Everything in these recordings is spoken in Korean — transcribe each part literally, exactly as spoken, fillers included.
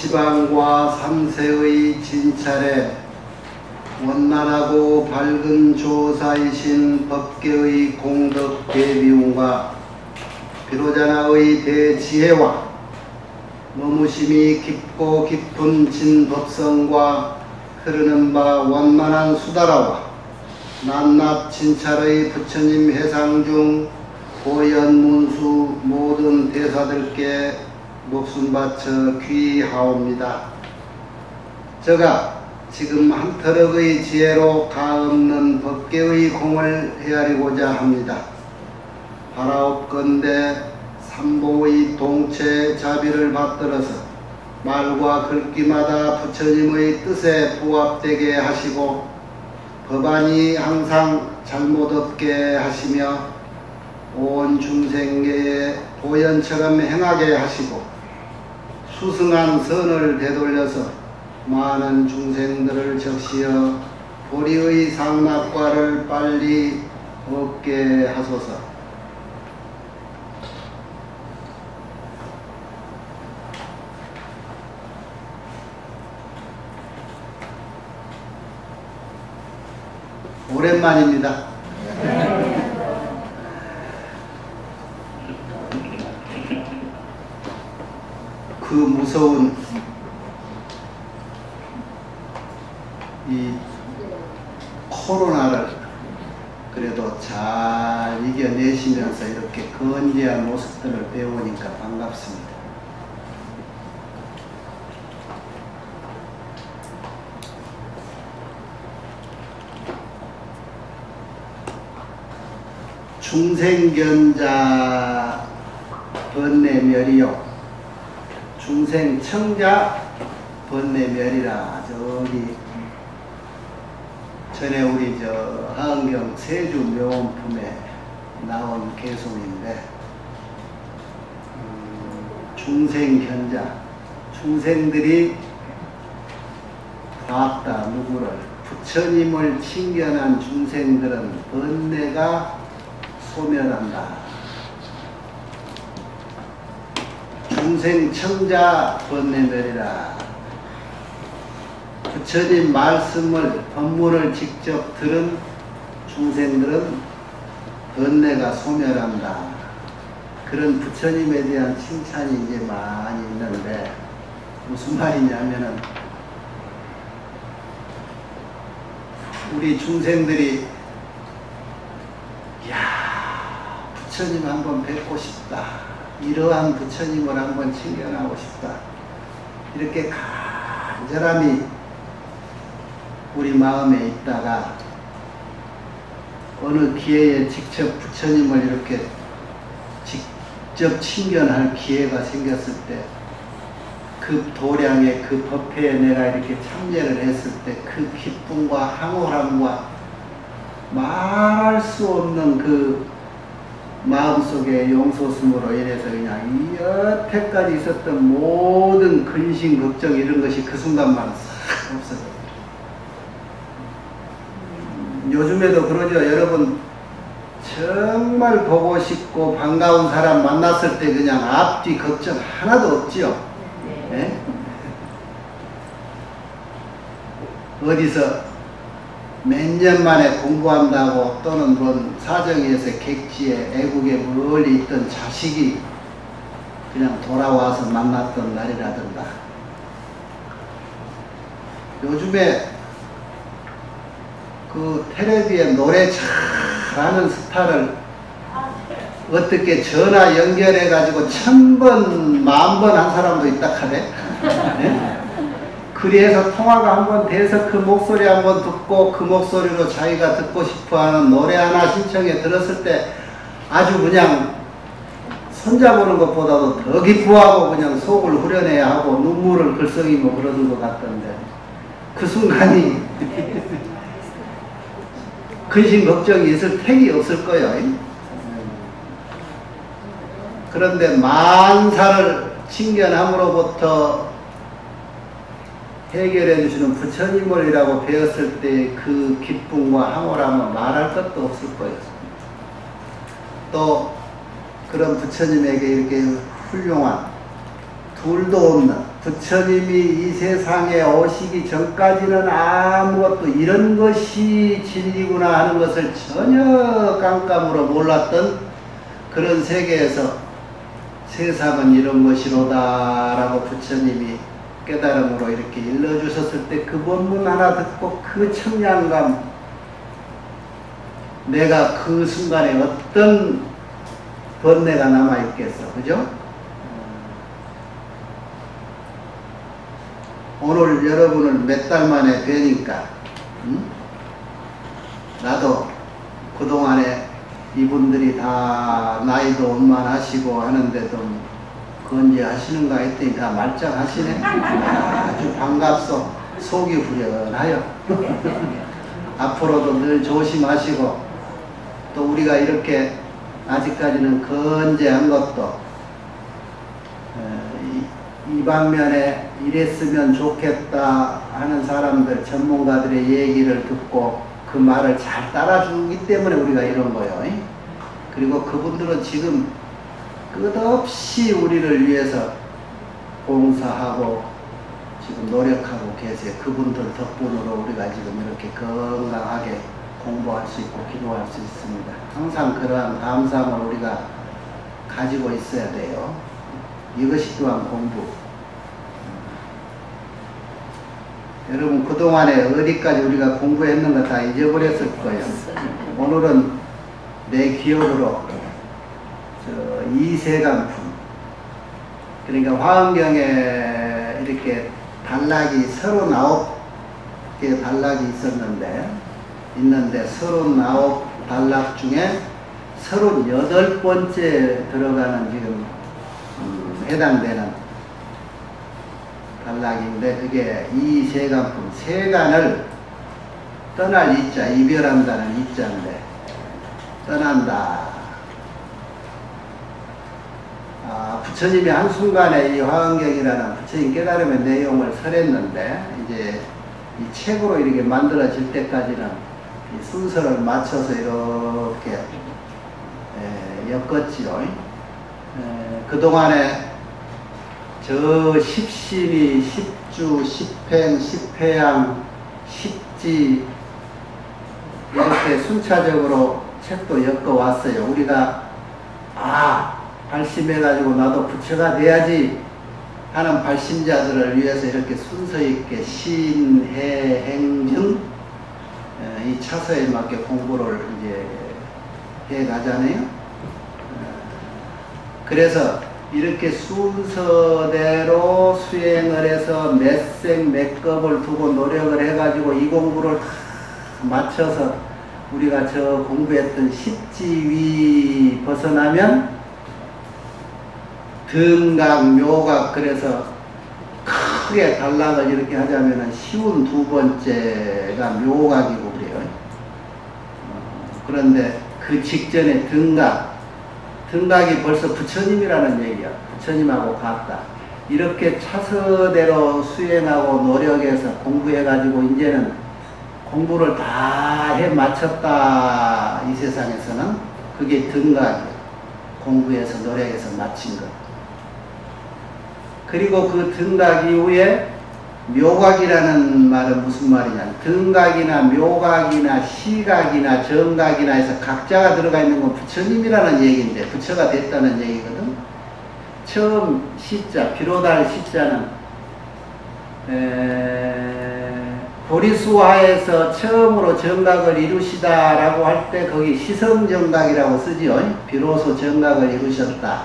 지방과 삼세의 진찰에 원만하고 밝은 조사이신 법계의 공덕 대비움과 비로자나의 대지혜와 너무심이 깊고 깊은 진법성과 흐르는 바 원만한 수다라와 낱낱 진찰의 부처님 회상 중 고연문수 모든 대사들께 목숨 바쳐 귀하옵니다. 저가 지금 한터럭의 지혜로 가없는 법계의 공을 헤아리고자 합니다. 바라옵건대 삼보의 동체 자비를 받들어서 말과 글귀마다 부처님의 뜻에 부합되게 하시고 법안이 항상 잘못 없게 하시며 온 중생계에 보현처럼 행하게 하시고 수승한 선을 되돌려서 많은 중생들을 적시어 보리의 상납과를 빨리 얻게 하소서. 오랜만입니다. 그 무서운 이 코로나를 그래도 잘 이겨내시면서 이렇게 건재한 모습들을 배우니까 반갑습니다. 중생견자 번뇌멸이요 중생청자 번뇌멸이라 저기 전에 우리 저 하은경 세주 묘원품에 나온 개송인데 음, 중생견자 중생들이 봤다 누구를 부처님을 칭견한 중생들은 번뇌가 소멸한다. 중생청자 번뇌멸이라 부처님 말씀을 법문을 직접 들은 중생들은 번뇌가 소멸한다. 그런 부처님에 대한 칭찬이 이제 많이 있는데 무슨 말이냐면은 우리 중생들이 야 부처님 한번 뵙고 싶다. 이러한 부처님을 한번 칭견하고 싶다. 이렇게 간절함이 우리 마음에 있다가 어느 기회에 직접 부처님을 이렇게 직접 칭견할 기회가 생겼을 때 그 도량의 그 법회에 내가 이렇게 참여를 했을 때 그 기쁨과 황홀함과 말할 수 없는 그 마음속의 용솟음으로 인해서 그냥 여태까지 있었던 모든 근심, 걱정 이런 것이 그 순간만 싹 없어져요. 요즘에도 그러죠. 여러분 정말 보고 싶고 반가운 사람 만났을 때 그냥 앞뒤 걱정 하나도 없지요. 네? 어디서 몇 년 만에 공부한다고 또는 뭔 사정에서 객지에 애국에 멀리 있던 자식이 그냥 돌아와서 만났던 날이라든가 요즘에 그 텔레비에 노래 잘하는 스타를 어떻게 전화 연결해 가지고 천 번, 만 번 한 사람도 있다 하네. 네? 그래서 통화가 한번 돼서 그 목소리 한번 듣고 그 목소리로 자기가 듣고 싶어하는 노래 하나 신청해 들었을 때 아주 그냥 손잡는 것보다도 더 기뻐하고 그냥 속을 후련해야 하고 눈물을 글썽이고 그러는 것 같던데 그 순간이 근심 걱정이 있을 택이 없을 거예요. 그런데 만사를 칭견함으로부터 해결해 주시는 부처님을이라고 배웠을 때 그 기쁨과 황홀함은 말할 것도 없을 거예요. 또 그런 부처님에게 이렇게 훌륭한 둘도 없는 부처님이 이 세상에 오시기 전까지는 아무것도 이런 것이 진리구나 하는 것을 전혀 깜깜으로 몰랐던 그런 세계에서 세상은 이런 것이로다 라고 부처님이 깨달음으로 이렇게 일러주셨을 때 그 본문 하나 듣고 그 청량감, 내가 그 순간에 어떤 번뇌가 남아있겠어, 그죠? 오늘 여러분을 몇 달 만에 뵈니까 응? 나도 그동안에 이분들이 다 나이도 원만하시고 하는데도 건지 하시는가 했더니 다 말짱하시네. 아주 반갑소. 속이 후련하여. 앞으로도 늘 조심하시고 또 우리가 이렇게 아직까지는 건재한 것도 이, 이 방면에 이랬으면 좋겠다 하는 사람들, 전문가들의 얘기를 듣고 그 말을 잘 따라주기 때문에 우리가 이런 거예요. 그리고 그분들은 지금 끝없이 우리를 위해서 봉사하고 지금 노력하고 계세요. 그분들 덕분으로 우리가 지금 이렇게 건강하게 공부할 수 있고 기도할 수 있습니다. 항상 그러한 감사함을 우리가 가지고 있어야 돼요. 이것이 또한 공부. 여러분 그동안에 어디까지 우리가 공부했는가 다 잊어버렸을 거예요. 오늘은 내 기억으로 저 이세간품, 그러니까 화엄경에 이렇게 단락이 서른아홉 개 단락이 있었는데 있는데 서른아홉 단락 중에 서른여덟 번째 들어가는 지금 음, 해당되는 단락인데 그게 이세간품, 세간을 떠날 이자, 이별한다는 이자인데 떠난다. 아, 부처님이 한순간에 이 화엄경이라는 부처님 깨달음의 내용을 설했는데 이제 이 책으로 이렇게 만들어질 때까지는 이 순서를 맞춰서 이렇게 에, 엮었지요. 에, 그동안에 저 십신이, 십주, 십행, 십회양, 십지 이렇게 순차적으로 책도 엮어왔어요. 우리가 아 발심해가지고 나도 부처가 돼야지 하는 발심자들을 위해서 이렇게 순서 있게 신, 해, 행, 증 이 차서에 맞게 공부를 이제 해 가잖아요. 그래서 이렇게 순서대로 수행을 해서 몇 생, 몇 급을 두고 노력을 해가지고 이 공부를 다 맞춰서 우리가 저 공부했던 십지위 벗어나면 등각, 묘각, 그래서 크게 단락을 이렇게 하자면 쉬운 두 번째가 묘각이고 그래요. 어, 그런데 그 직전에 등각, 등각이 벌써 부처님이라는 얘기야. 부처님하고 같다. 이렇게 차서대로 수행하고 노력해서 공부해가지고 이제는 공부를 다 해 마쳤다. 이 세상에서는 그게 등각이야. 공부해서 노력해서 마친 것. 그리고 그 등각 이후에 묘각이라는 말은 무슨 말이냐. 등각이나 묘각이나 시각이나 정각이나 해서 각자가 들어가 있는 건 부처님이라는 얘기인데 부처가 됐다는 얘기거든. 처음 시자, 비로달 시자는 보리수화에서 처음으로 정각을 이루시다라고 할 때 거기 시성정각이라고 쓰지요. 비로소 정각을 이루셨다.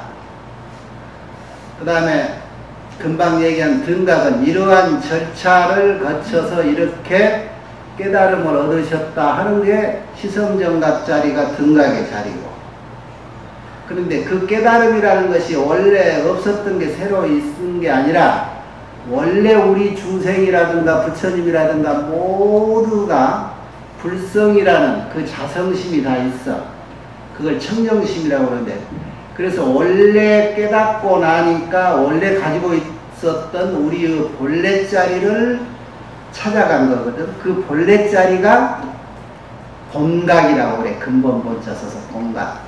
그 다음에 금방 얘기한 등각은 이러한 절차를 거쳐서 이렇게 깨달음을 얻으셨다 하는 게 시성정각 자리가 등각의 자리고, 그런데 그 깨달음이라는 것이 원래 없었던 게 새로 있는 게 아니라 원래 우리 중생이라든가 부처님이라든가 모두가 불성이라는 그 자성심이 다 있어. 그걸 청정심이라고 하는데, 그래서 원래 깨닫고 나니까 원래 가지고 있었던 우리의 본래 자리를 찾아간 거거든. 그 본래 자리가 본각이라고 그래. 근본 본자 써서 본각.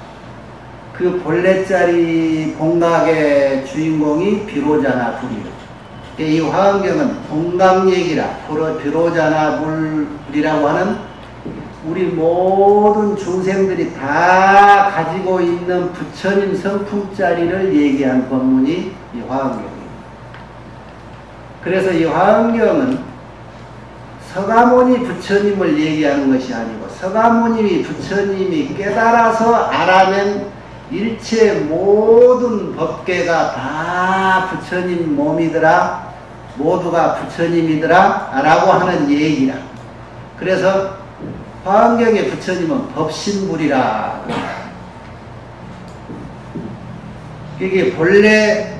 그 본래 자리 본각의 주인공이 비로자나 불이요. 이 화엄경은 동강얘기라, 불어 들어오자나 물이라고 하는 우리 모든 중생들이 다 가지고 있는 부처님 성품짜리를 얘기한 법문이 이 화엄경입니다. 그래서 이 화엄경은 서가모니 부처님을 얘기하는 것이 아니고 서가모니 부처님이 깨달아서 알아낸 일체 모든 법계가 다 부처님 몸이더라, 모두가 부처님이더라 라고 하는 얘기라. 그래서 화엄경의 부처님은 법신불이라. 이게 본래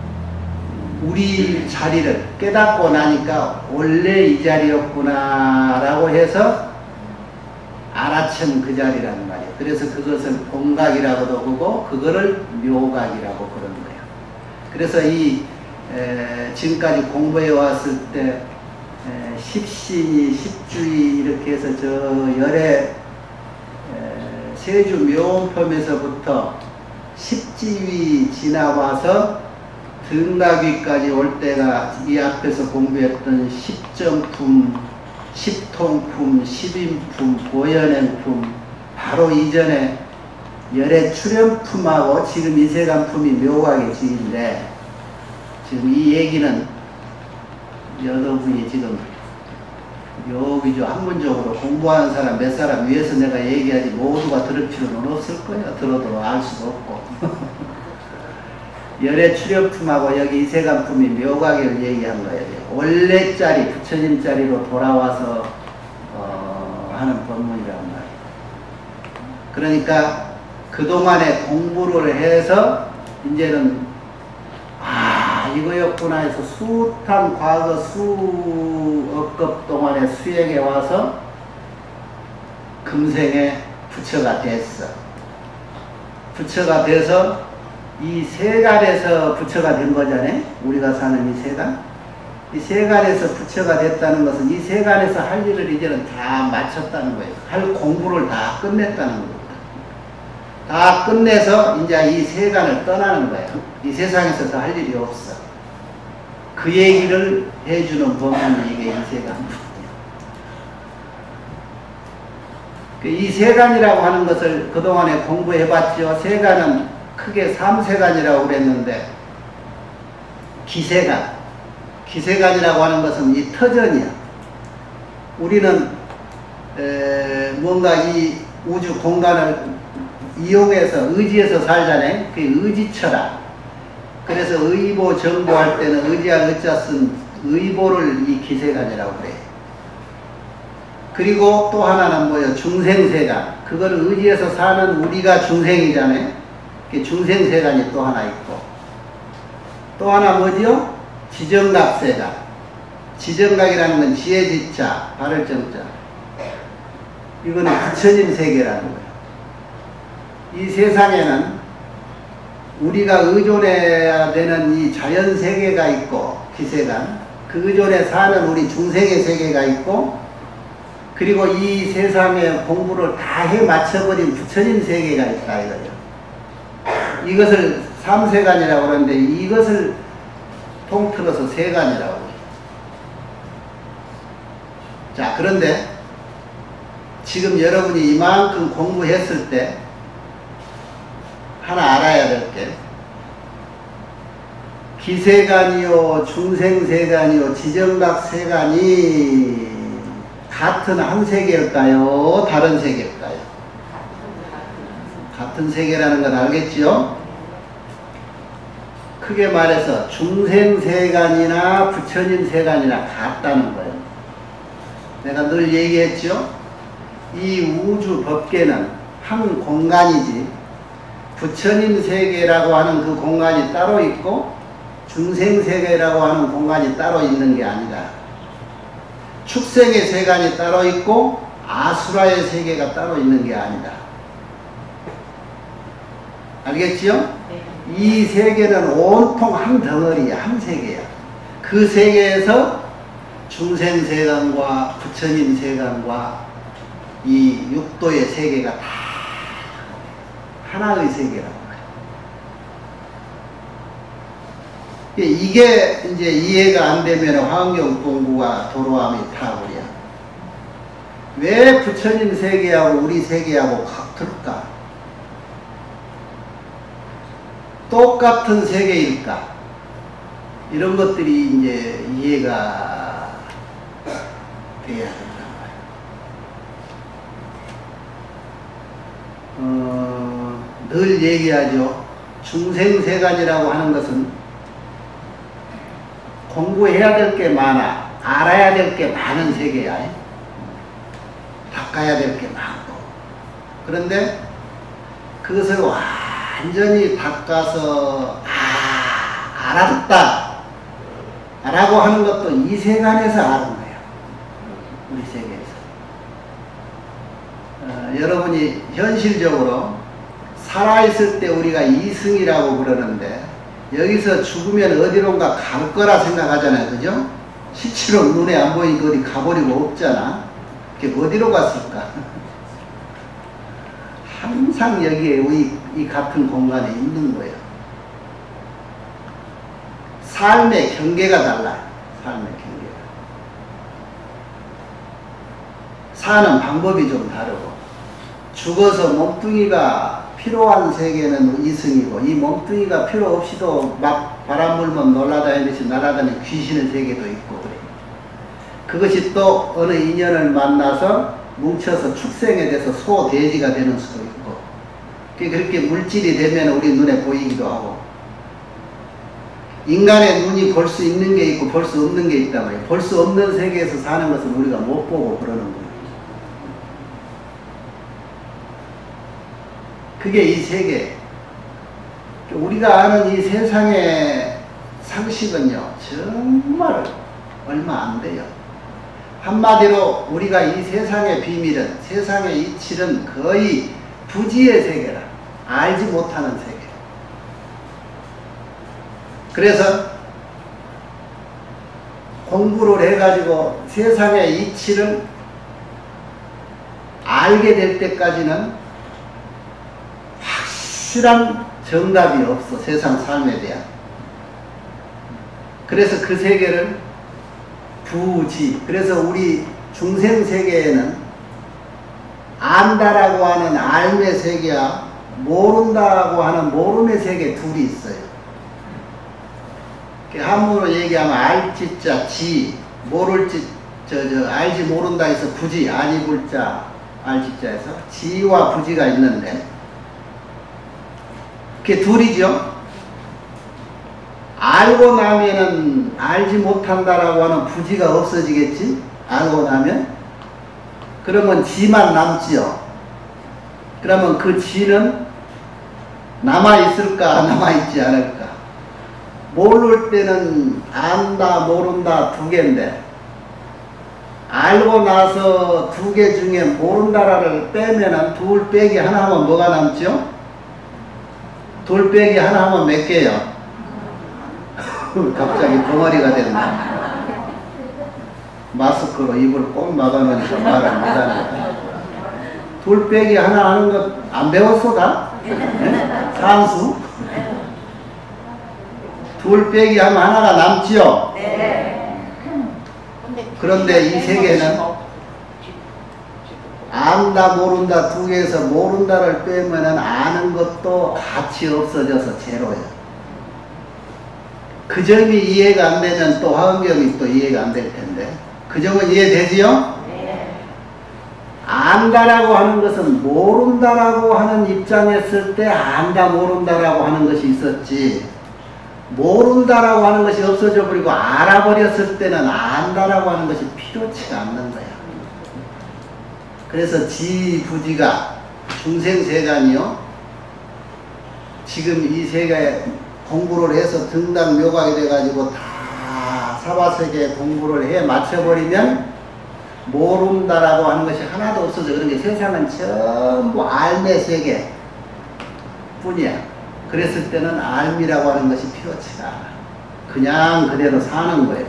우리 자리를 깨닫고 나니까 원래 이 자리였구나 라고 해서 알아챈 그 자리라는 말이에요. 그래서 그것을 본각이라고도 그러고 그거를 묘각이라고 그러는 거예요. 그래서 이 에, 지금까지 공부해 왔을 때 에, 십신이 십주이 이렇게 해서 저 열의 에, 세주 묘원품에서부터 십지위 지나와서 등락위까지 올 때가 이 앞에서 공부했던 십정품, 십통품, 십인품, 보현행품, 바로 이전에 열의 출현품하고 지금 이세간품이 묘각의 지인데, 지금 이 얘기는 여러분이 지금 여기죠. 학문적으로 공부하는 사람 몇 사람 위해서 내가 얘기하지 모두가 들을 필요는 없을 거예요. 들어도 알 수도 없고. 열의 출현품하고 여기 이세간품이 묘각을 얘기한 거예요. 원래 자리, 부처님 자리로 돌아와서 어, 하는 법문이란 말이에요. 그러니까 그동안에 공부를 해서 이제는 아 이거였구나 해서 숱한 과거 수억 급 동안의 수행에 와서 금생에 부처가 됐어. 부처가 돼서 이 세간에서 부처가 된 거잖아요. 우리가 사는 이 세간. 이 세간에서 부처가 됐다는 것은 이 세간에서 할 일을 이제는 다 마쳤다는 거예요. 할 공부를 다 끝냈다는 겁니다. 다 끝내서 이제 이 세간을 떠나는 거예요. 이 세상에서 더 할 일이 없어. 그 얘기를 해주는 법문이 이게 이 세간입니다. 이 세간이라고 하는 것을 그동안에 공부해봤죠. 세간은 크게 삼세간이라고 그랬는데, 기세간, 기세간이라고 하는 것은 이 터전이야. 우리는 에, 뭔가 이 우주 공간을 이용해서 의지해서 살잖아요. 그게 의지처라. 그래서 의보 정보할 때는 의지할 의자 쓴 의보를 이 기세간이라고 그래요. 그리고 또 하나는 뭐예요? 중생세간. 그걸 의지해서 사는 우리가 중생이잖아요. 중생세간이 또 하나 있고, 또 하나 뭐지요? 지정각세간. 지정각이라는 건 지혜지자, 발을정자. 이거는 부처님 세계라는 거예요. 이 세상에는 우리가 의존해야 되는 이 자연세계가 있고, 기세간. 그 의존에 사는 우리 중생의 세계가 있고, 그리고 이 세상의 공부를 다 해 맞춰버린 부처님 세계가 있다 이거죠. 이것을 삼세간이라고 하는데 이것을 통틀어서 세간이라고 해요. 자, 그런데 지금 여러분이 이만큼 공부했을 때 하나 알아야 될 게, 기세간이요 중생세간이요 지정각세간이 같은 한 세계일까요? 다른 세계일까요? 같은 세계라는 건 알겠지요? 크게 말해서 중생세간이나 부처님 세간이나 같다는 거예요. 내가 늘 얘기했죠? 이 우주 법계는 한 공간이지 부처님 세계라고 하는 그 공간이 따로 있고 중생세계라고 하는 공간이 따로 있는 게 아니다. 축생의 세간이 따로 있고 아수라의 세계가 따로 있는 게 아니다. 알겠지요? 네. 이 세계는 온통 한 덩어리야, 한 세계야. 그 세계에서 중생세간과 부처님 세간과 이 육도의 세계가 다 하나의 세계라고 해요. 이게 이제 이해가 안 되면 환경 공부가 도로함이 타버려. 왜 부처님 세계하고 우리 세계하고 같을까? 똑같은 세계일까? 이런 것들이 이제 이해가 돼야 된다. 어, 늘 얘기하죠. 중생세간이라고 하는 것은 공부해야 될 게 많아. 알아야 될 게 많은 세계야. 닦아야 될 게 많고. 그런데 그것을 완전히 닦아서 아, 알았다 라고 하는 것도 이 세간에서 아는 거예요. 우리 세계에서. 어, 여러분이 현실적으로 살아있을 때 우리가 이승이라고 그러는데 여기서 죽으면 어디론가 갈 거라 생각하잖아요. 그죠? 실제로 눈에 안 보이니까 어디 가버리고 없잖아. 그게 어디로 갔을까? 항상 여기에 이, 이 같은 공간에 있는 거예요. 삶의 경계가 달라요. 삶의 경계가. 사는 방법이 좀 다르고 죽어서 몸뚱이가 필요한 세계는 이승이고 이 몸뚱이가 필요 없이도 막 바람 불면 놀라다니듯이 날아다니는 귀신의 세계도 있고 그래요. 그것이 또 어느 인연을 만나서 뭉쳐서 축생에 대해서 소돼지가 되는 수도 있고 그렇게 물질이 되면 우리 눈에 보이기도 하고 인간의 눈이 볼 수 있는 게 있고 볼 수 없는 게 있단 말이에요. 볼 수 없는 세계에서 사는 것은 우리가 못 보고 그러는 거예요. 그게 이 세계. 우리가 아는 이 세상의 상식은요, 정말 얼마 안 돼요. 한마디로 우리가 이 세상의 비밀은, 세상의 이치는 거의 부지의 세계라. 알지 못하는 세계. 그래서 공부를 해가지고 세상의 이치를 알게 될 때까지는 확실한 정답이 없어. 세상 삶에 대한. 그래서 그 세계를 부지. 그래서 우리 중생세계에는 안다라고 하는 알의 세계와 모른다고 하는 모름의 세계 둘이 있어요. 한문으로 얘기하면 알지자 지, 모를지, 저, 저, 알지 모른다 해서 부지, 아니 불자, 알지자에서 지와 부지가 있는데 그게 둘이죠. 알고 나면은 알지 못한다라고 하는 부지가 없어지겠지? 알고 나면? 그러면 지만 남지요. 그러면 그 지는 남아있을까? 남아있지 않을까? 모를 때는 안다, 모른다 두 개인데 알고 나서 두 개 중에 모른다를 빼면은 둘 빼기 하나 하면 뭐가 남죠? 둘 빼기 하나 하면 몇 개요? 갑자기 덩어리가 된다. 마스크로 입을 꼭 막아놓으니까 말을 못하네. 둘 빼기 하나 하는 것 안 배웠어 다? 네? 산수? 둘 빼기 하면 하나가 남지요? 네. 그런데 이 세계는 안다 모른다 두 개에서 모른다를 빼면은 아는 것도 같이 없어져서 제로예요. 그 점이 이해가 안 되면 또 화엄경이 또 이해가 안 될 텐데 그 점은 이해되지요? 네. 안다라고 하는 것은 모른다라고 하는 입장에 있을 때 안다 모른다라고 하는 것이 있었지 모른다라고 하는 것이 없어져 버리고 알아버렸을 때는 안다라고 하는 것이 필요치가 않는 거야. 그래서 지부지가 중생세간이요. 지금 이 세계에 공부를 해서 등단 묘각이 돼가지고 다 사바세계 공부를 해 맞춰버리면 모른다라고 하는 것이 하나도 없어져. 그런 게 세상은 전부 알의 세계 뿐이야. 그랬을 때는 알미라고 하는 것이 필요치가 않아. 그냥 그대로 사는 거예요.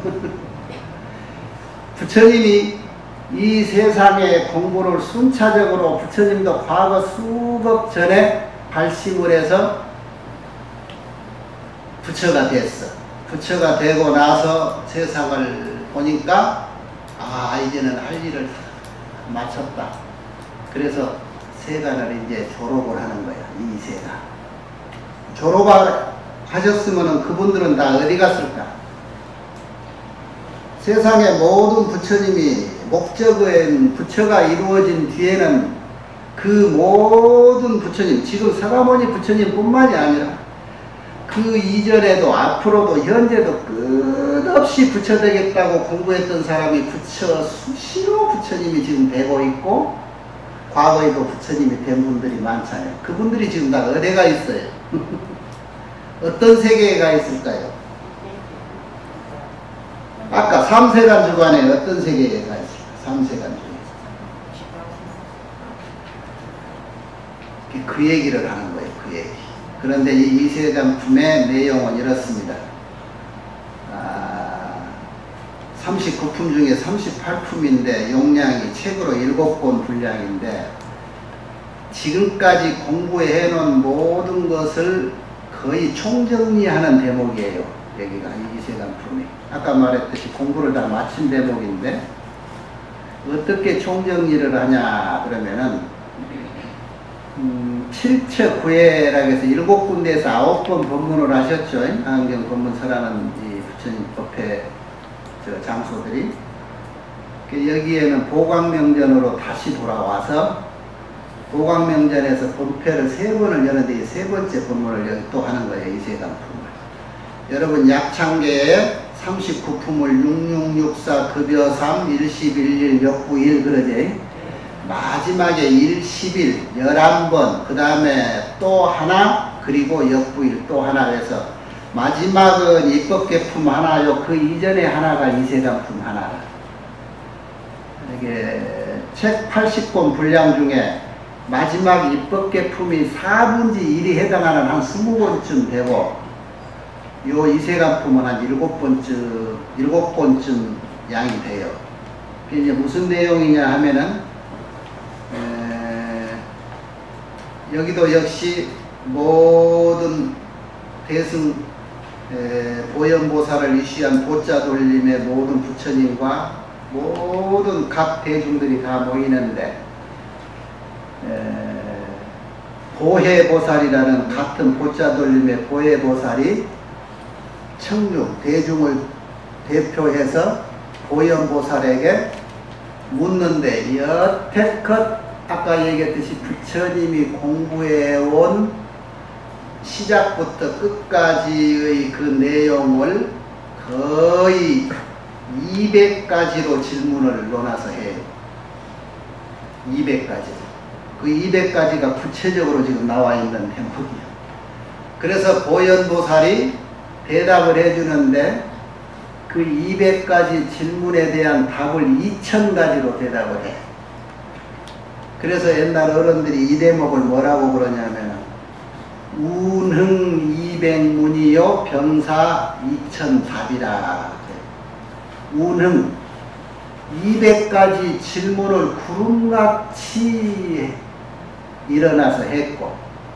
부처님이 이 세상의 공부를 순차적으로 부처님도 과거 수억 전에 발심을 해서 부처가 됐어. 부처가 되고 나서 세상을 보니까 아 이제는 할 일을 마쳤다. 그래서 세간을 이제 졸업을 하는 거야. 이 세간. 졸업하셨으면 그분들은 다 어디 갔을까? 세상의 모든 부처님이 목적은 부처가 이루어진 뒤에는 그 모든 부처님, 지금 서가모니 부처님 뿐만이 아니라 그 이전에도 앞으로도 현재도 끝없이 부처 되겠다고 공부했던 사람이 부처 수시로 부처님이 지금 되고 있고 과거에도 부처님이 된 분들이 많잖아요. 그분들이 지금 다 어디가 있어요? 어떤 세계에 가 있을까요? 아까 삼세간 주간에 어떤 세계에 가 있을까요? 삼세간 중에 그 얘기를 하는 거예요. 그 얘기. 그런데 이 이세간품의 내용은 이렇습니다. 아, 삼십구 품 중에 삼십팔 품인데 용량이 책으로 일곱 권 분량인데 지금까지 공부해 놓은 모든 것을 거의 총정리하는 대목이에요. 여기가 이세간품이. 아까 말했듯이 공부를 다 마친 대목인데 어떻게 총정리를 하냐 그러면은 음, 칠처 구회라고 해서 일곱 군데에서 아홉 번 법문을 하셨죠. 하은경 법문서라는 이 부처님 법회 저 장소들이. 여기에는 보광명전으로 다시 돌아와서 보광명전에서 법회를 세 번을 여는데 세 번째 법문을 여기 또 하는 거예요. 이세간품을. 여러분 약창계에 삼십구 품을 육육육사 급여 삼 일십일일 역구일 그러지. 마지막에 일, 십일, 열한 번, 그 다음에 또 하나, 그리고 역부일 또 하나 해서 마지막은 입법계품 하나요. 그 이전에 하나가 이세간품 하나라. 이게 책 팔십 권 분량 중에 마지막 입법계품이 사분지 일이 해당하는 한 스무 권쯤 되고 요 이세간품은 한 일곱 번쯤, 일곱 권쯤 양이 돼요. 그게 이제 무슨 내용이냐 하면은 에, 여기도 역시 모든 대승 에, 보현보살을 이시한 보자돌림의 모든 부처님과 모든 각 대중들이 다 모이는데 에, 보해보살이라는 같은 보자돌림의 보해보살이 청중 대중을 대표해서 보현보살에게 묻는데 여태껏 아까 얘기했듯이 부처님이 공부해온 시작부터 끝까지의 그 내용을 거의 이백 가지로 질문을 논아서 해요. 이백 가지. 그 이백 가지가 구체적으로 지금 나와 있는 대목이에요. 그래서 보현보살이 대답을 해주는데 그 이백 가지 질문에 대한 답을 이천 가지로 대답을 해. 그래서 옛날 어른들이 이 대목을 뭐라고 그러냐면 운흥 이백문이요 병사 이천 답이라. 운흥 이백 가지 질문을 구름같이 일어나서 했고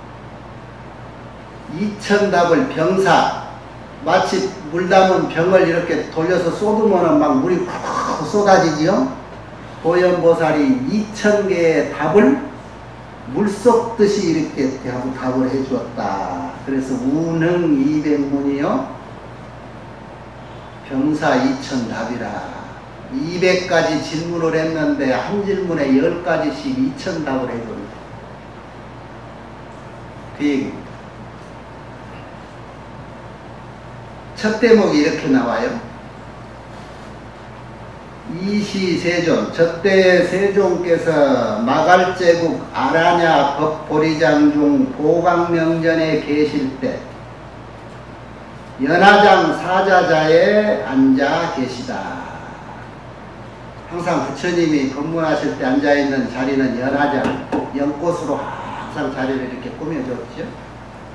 이천 답을 병사 마치 물 담은 병을 이렇게 돌려서 쏟으면 막 물이 푹 쏟아지지요. 보현보살이 이천 개의 답을 물 쏟듯이 이렇게 답을 해주었다. 그래서 운흥 이백문이요 병사 이천 답이라. 이백 가지 질문을 했는데 한 질문에 열 가지씩 이천 답을 해줬다. 그 얘기입니다. 첫 대목이 이렇게 나와요. 이시세존, 저때 세존께서 마갈제국 아라냐 법보리장 중 보광명전에 계실 때 연화장 사자자에 앉아 계시다. 항상 부처님이 법문하실 때 앉아있는 자리는 연화장, 연꽃으로 항상 자리를 이렇게 꾸며줬죠.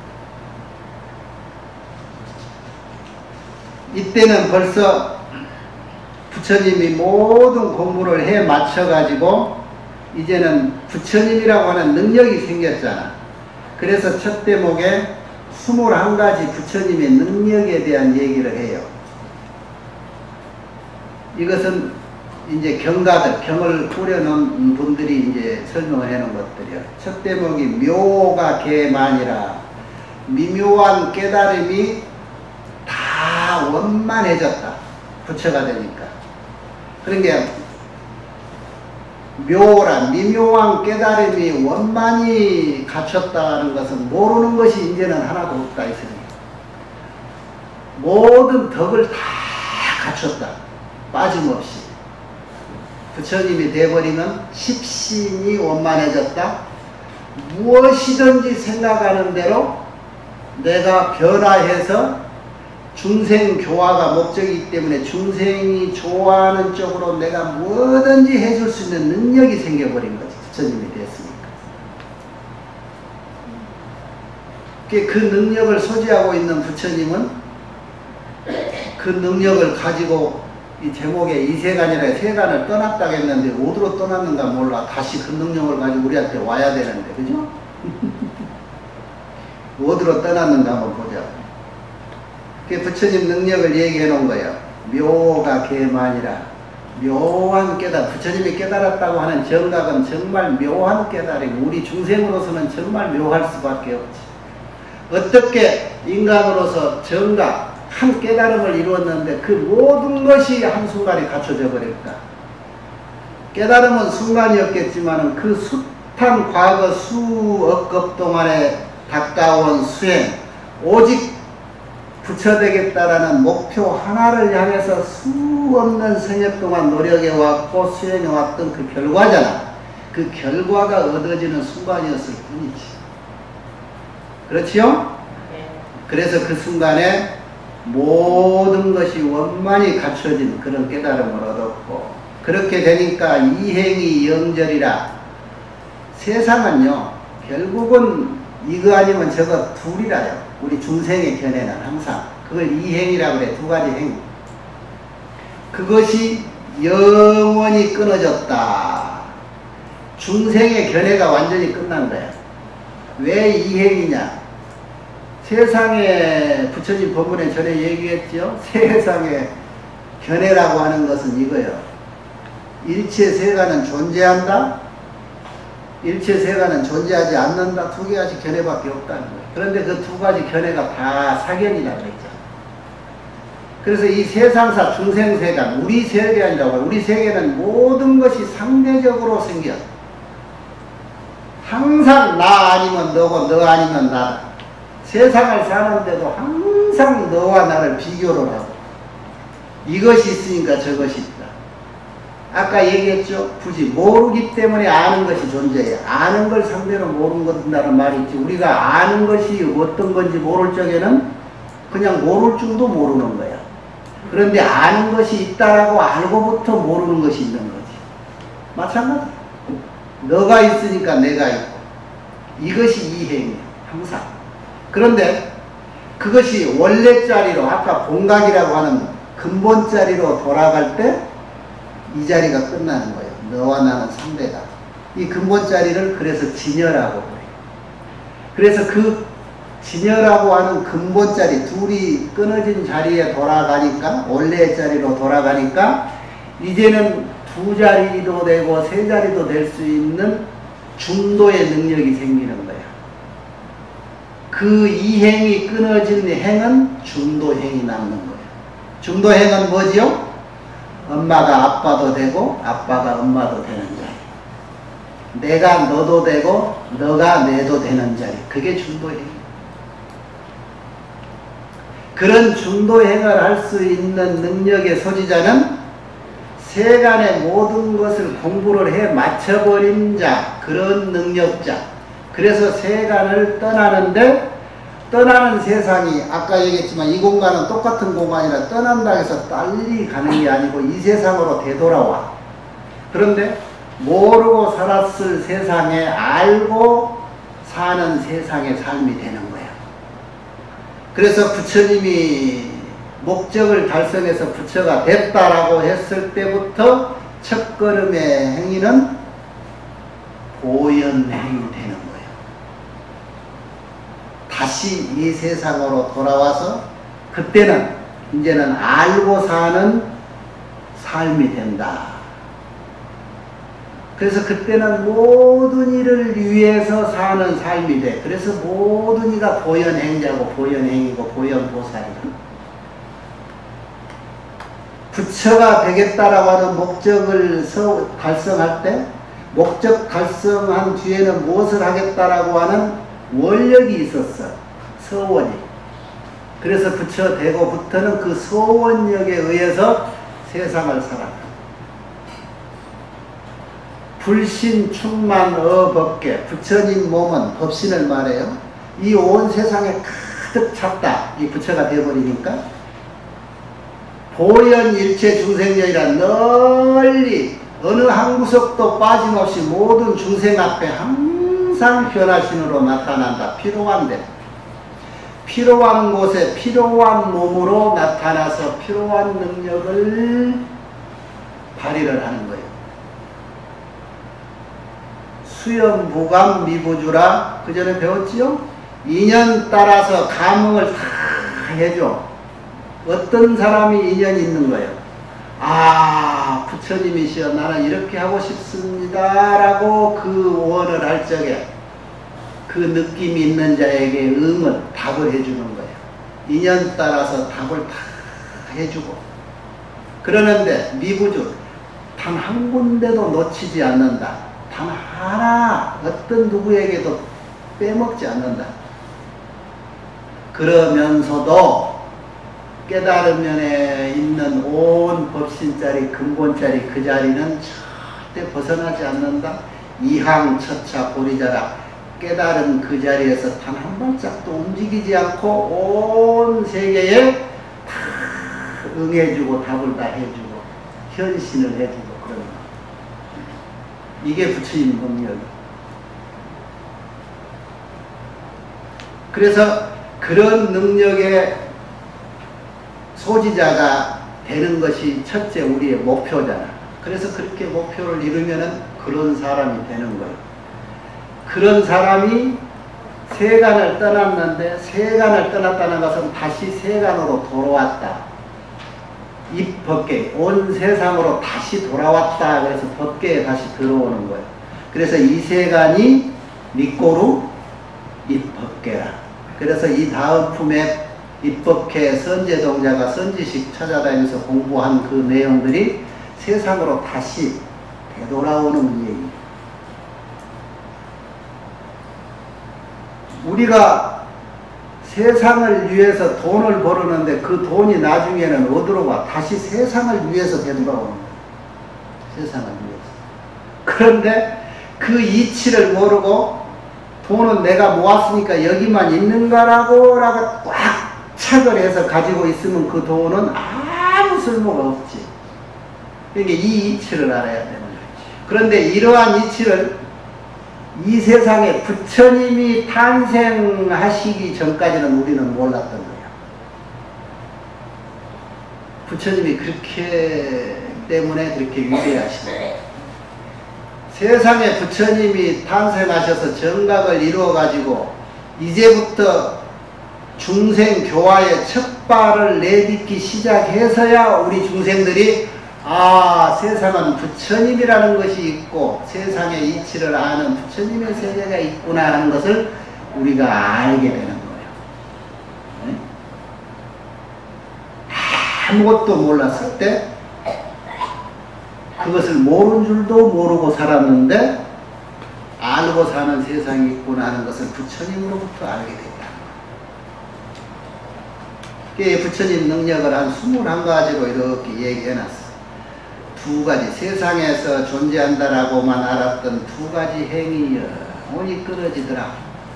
이때는 벌써 부처님이 모든 공부를 해 맞춰가지고 이제는 부처님이라고 하는 능력이 생겼잖아. 그래서 첫 대목에 스물한 가지 부처님의 능력에 대한 얘기를 해요. 이것은 이제 경가들, 경을 꾸려놓은 분들이 이제 설명을 해놓은 것들이요. 첫 대목이 묘가 개만이라, 미묘한 깨달음이 다 원만해졌다. 부처가 되니까. 그러니까 묘란, 미묘한 깨달음이 원만히 갖췄다는 것은 모르는 것이 이제는 하나도 없다 했으니 모든 덕을 다 갖췄다. 빠짐없이. 부처님이 돼버리면 십신이 원만해졌다. 무엇이든지 생각하는 대로 내가 변화해서 중생 교화가 목적이기 때문에 중생이 좋아하는 쪽으로 내가 뭐든지 해줄 수 있는 능력이 생겨버린 거지. 부처님이 됐으니까. 그 능력을 소지하고 있는 부처님은 그 능력을 가지고 이 제목에 이세간이라 세간을 떠났다고 했는데 어디로 떠났는가 몰라. 다시 그 능력을 가지고 우리한테 와야 되는데, 그죠? 어디로 떠났는가 한번 보자. 그 부처님 능력을 얘기해 놓은 거예요. 묘가 개만이라. 묘한 깨달음. 부처님이 깨달았다고 하는 정각은 정말 묘한 깨달음이고 우리 중생으로서는 정말 묘할 수밖에 없지. 어떻게 인간으로서 정각, 한 깨달음을 이루었는데 그 모든 것이 한순간에 갖춰져 버릴까? 깨달음은 순간이었겠지만 그 숱한 과거 수억 급 동안에 가까운 수행, 오직 부처되겠다라는 목표 하나를 향해서 수없는 생애 동안 노력해왔고 수행해왔던 그 결과잖아. 그 결과가 얻어지는 순간이었을 뿐이지. 그렇지요? 네. 그래서 그 순간에 모든 것이 원만히 갖춰진 그런 깨달음을 얻었고, 그렇게 되니까 이행이 영절이라. 세상은요 결국은 이거 아니면 저거 둘이라요. 우리 중생의 견해는 항상 그걸 이행이라고 그래. 두 가지 행. 그것이 영원히 끊어졌다. 중생의 견해가 완전히 끝난 거야. 왜 이행이냐? 세상에 부처님 법문에 전에 얘기했죠. 세상에 견해라고 하는 것은 이거예요. 일체 세간은 존재한다. 일체 세간은 존재하지 않는다. 두 가지 견해밖에 없다는 거예요. 그런데 그 두 가지 견해가 다 사견이라고 했죠. 그래서 이 세상사 중생세간, 우리 세계아니라고. 우리 세계는 모든 것이 상대적으로 생겨. 항상 나 아니면 너고 너 아니면 나다. 세상을 사는데도 항상 너와 나를 비교를 하고 이것이 있으니까 저것이 있다. 아까 얘기했죠. 굳이 모르기 때문에 아는 것이 존재해요. 아는 걸 상대로 모른다는 말이 있지. 우리가 아는 것이 어떤 건지 모를 적에는 그냥 모를 줄도 모르는 거야. 그런데 아는 것이 있다라고 알고부터 모르는 것이 있는 거지. 마찬가지. 너가 있으니까 내가 있고 이것이 이행이야. 항상. 그런데 그것이 원래 자리로, 아까 본각이라고 하는 근본 자리로 돌아갈 때 이 자리가 끝나는 거예요. 너와 나는 상대다. 이 근본 자리를 그래서 진여라고 그래요. 그래서 그 진여라고 하는 근본 자리, 둘이 끊어진 자리에 돌아가니까, 원래의 자리로 돌아가니까 이제는 두 자리도 되고 세 자리도 될 수 있는 중도의 능력이 생기는 거예요. 그 이행이 끊어진 행은 중도행이 남는 거예요. 중도행은 뭐지요? 엄마가 아빠도 되고 아빠가 엄마도 되는 자리. 내가 너도 되고 너가 내도 되는 자리. 그게 중도행이에요. 그런 중도행을 할 수 있는 능력의 소지자는 세간의 모든 것을 공부를 해 맞춰버린 자, 그런 능력자. 그래서 세간을 떠나는데, 떠나는 세상이 아까 얘기했지만 이 공간은 똑같은 공간이라 떠난다 해서 빨리 가는 게 아니고 이 세상으로 되돌아와. 그런데 모르고 살았을 세상에 알고 사는 세상의 삶이 되는 거야. 그래서 부처님이 목적을 달성해서 부처가 됐다라고 했을 때부터 첫 걸음의 행위는 보현행이 되는 거예요. 다시 다시 이 세상으로 돌아와서 그때는 이제는 알고 사는 삶이 된다. 그래서 그때는 모든 일을 위해서 사는 삶이 돼. 그래서 모든 이가 보현행자고 보현행이고 보현보살이다. 부처가 되겠다라고 하는 목적을 서, 달성할 때 목적 달성한 뒤에는 무엇을 하겠다라고 하는 원력이 있었어. 서원이. 그래서 부처 되고부터는 그 서원력에 의해서 세상을 살았다. 불신 충만 어법계. 부처님 몸은 법신을 말해요. 이 온 세상에 가득 찼다. 이 부처가 되어버리니까 보현 일체 중생력이라 널리 어느 한 구석도 빠짐없이 모든 중생 앞에 항상 변화신으로 나타난다. 필요한데 필요한 곳에 필요한 몸으로 나타나서 필요한 능력을 발휘를 하는 거예요. 수염부감 미부주라 그 전에 배웠지요? 인연 따라서 감흥을 다 해줘. 어떤 사람이 인연이 있는 거예요. 아, 부처님이시여 나는 이렇게 하고 싶습니다 라고 그 원을 할 적에 그 느낌이 있는 자에게 응을 답을 해주는 거예요. 인연 따라서 답을 다 해주고 그러는데 미부주 단 한 군데도 놓치지 않는다. 단 하나 어떤 누구에게도 빼먹지 않는다. 그러면서도 깨달은 면에 있는 온 법신자리 근본자리 그 자리는 절대 벗어나지 않는다. 이항처차 보리자라 깨달은 그 자리에서 단 한 발짝도 움직이지 않고 온 세계에 다 응해주고 답을 다 해주고 현신을 해주고 그런 거. 이게 부처님 능력이에요. 그래서 그런 능력의 소지자가 되는 것이 첫째 우리의 목표잖아. 그래서 그렇게 목표를 이루면은 그런 사람이 되는 거예요. 그런 사람이 세간을 떠났는데 세간을 떠났다는 것은 다시 세간으로 돌아왔다. 이 법계, 온 세상으로 다시 돌아왔다. 그래서 법계에 다시 들어오는 거예요. 그래서 이 세간이 밑고루 입법계라. 그래서 이 다음 품에 입법계 선제동자가 선지식 찾아다니면서 공부한 그 내용들이 세상으로 다시 되돌아오는 얘기. 우리가 세상을 위해서 돈을 벌었는데 그 돈이 나중에는 어디로 가? 다시 세상을 위해서 되돌아오는 거예요. 세상을 위해서. 그런데 그 이치를 모르고 돈은 내가 모았으니까 여기만 있는가라고 라고 꽉 착을 해서 가지고 있으면 그 돈은 아무 쓸모가 없지. 그러니까 이 이치를 알아야 되는 거지. 그런데 이러한 이치를 이 세상에 부처님이 탄생하시기 전까지는 우리는 몰랐던 거예요. 부처님이 그렇게 때문에 그렇게 위대하신 거예요. 세상에 부처님이 탄생하셔서 정각을 이루어가지고 이제부터 중생 교화의 첫 발을 내딛기 시작해서야 우리 중생들이 아, 세상은 부처님이라는 것이 있고 세상의 이치를 아는 부처님의 세계가 있구나 하는 것을 우리가 알게 되는 거예요. 네? 아무것도 몰랐을 때 그것을 모르는 줄도 모르고 살았는데 알고 사는 세상이 있구나 하는 것을 부처님으로부터 알게 됐다. 부처님 능력을 한 스물한 가지로 이렇게 얘기해놨어. 두 가지, 세상에서 존재한다라고만 알았던 두 가지 행위 영원히 끊어지더라.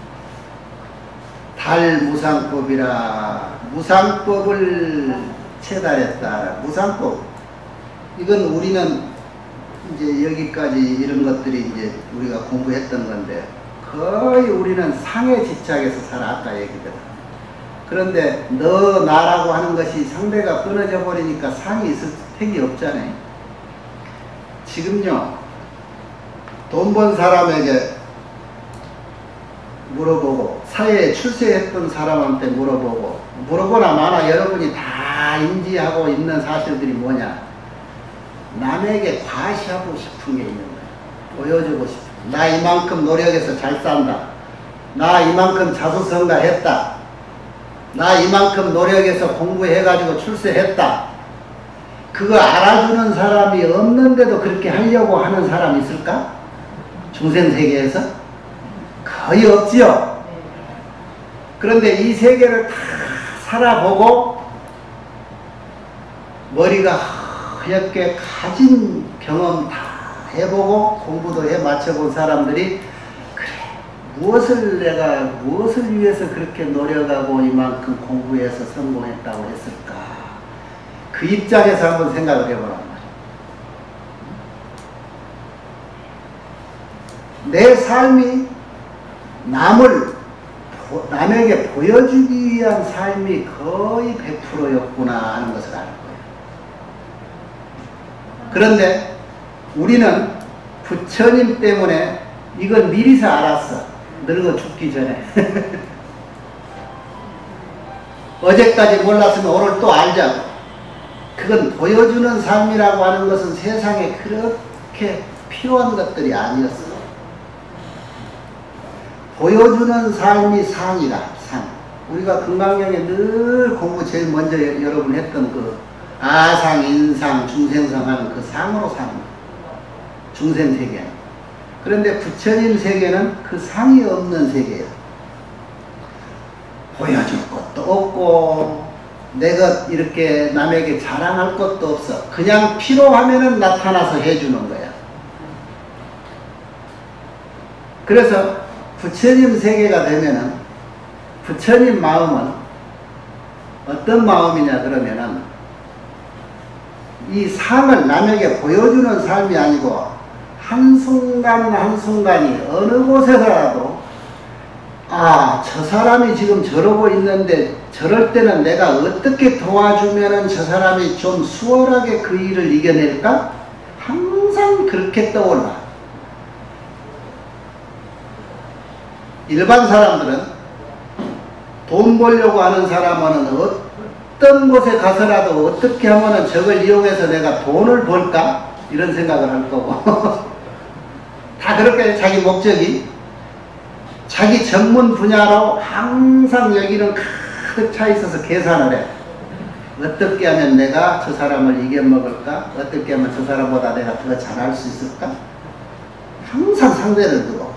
달 무상법이라, 무상법을 체달했다. 무상법. 이건 우리는 이제 여기까지 이런 것들이 이제 우리가 공부했던 건데, 거의 우리는 상에 집착해서 살아. 아까 얘기대로. 그런데 너, 나라고 하는 것이 상대가 끊어져 버리니까 상이 있을 택이 없잖아요. 지금요, 돈 번 사람에게 물어보고 사회에 출세했던 사람한테 물어보고, 물어보나 마나 여러분이 다 인지하고 있는 사실들이 뭐냐? 남에게 과시하고 싶은 게 있는 거야. 보여주고 싶어. 나 이만큼 노력해서 잘 산다. 나 이만큼 자수성가했다. 나 이만큼 노력해서 공부해가지고 출세했다. 그거 알아주는 사람이 없는데도 그렇게 하려고 하는 사람이 있을까? 중생세계에서? 거의 없지요. 그런데 이 세계를 다 살아보고 머리가 하얗게 가진 경험 다 해보고 공부도 해 맞춰본 사람들이 그래, 무엇을 내가 무엇을 위해서 그렇게 노력하고 이만큼 공부해서 성공했다고 했을까? 그 입장에서 한번 생각을 해보란 말이야. 내 삶이 남을 남에게 보여주기 위한 삶이 거의 백 퍼센트였구나 하는 것을 알 거예요. 그런데 우리는 부처님 때문에 이건 미리서 알았어. 늙어 죽기 전에. 어제까지 몰랐으면 오늘 또 알자고. 그건 보여주는 삶이라고 하는 것은 세상에 그렇게 필요한 것들이 아니었어. 보여주는 삶이 상이다. 상. 우리가 금강경에 늘 공부 제일 먼저 여러분 했던 그 아상, 인상, 중생상 하는 그 상으로 사는 거예요. 중생세계는. 그런데 부처님 세계는 그 상이 없는 세계예요. 보여줄 것도 없고 내가 이렇게 남에게 자랑할 것도 없어. 그냥 필요하면은 나타나서 해주는 거야. 그래서 부처님 세계가 되면은 부처님 마음은 어떤 마음이냐 그러면은 이 상을 남에게 보여주는 삶이 아니고 한순간 한순간이 어느 곳에서라도 아, 저 사람이 지금 저러고 있는데 저럴 때는 내가 어떻게 도와주면은 저 사람이 좀 수월하게 그 일을 이겨낼까? 항상 그렇게 떠올라. 일반 사람들은 돈 벌려고 하는 사람은 어떤 곳에 가서라도 어떻게 하면은 저걸 이용해서 내가 돈을 벌까? 이런 생각을 할 거고. 다 그렇게 자기 목적이 자기 전문 분야로 항상 여기는 가득 차 있어서 계산을 해. 어떻게 하면 내가 저 사람을 이겨먹을까? 어떻게 하면 저 사람보다 내가 더 잘할 수 있을까? 항상 상대를 두고.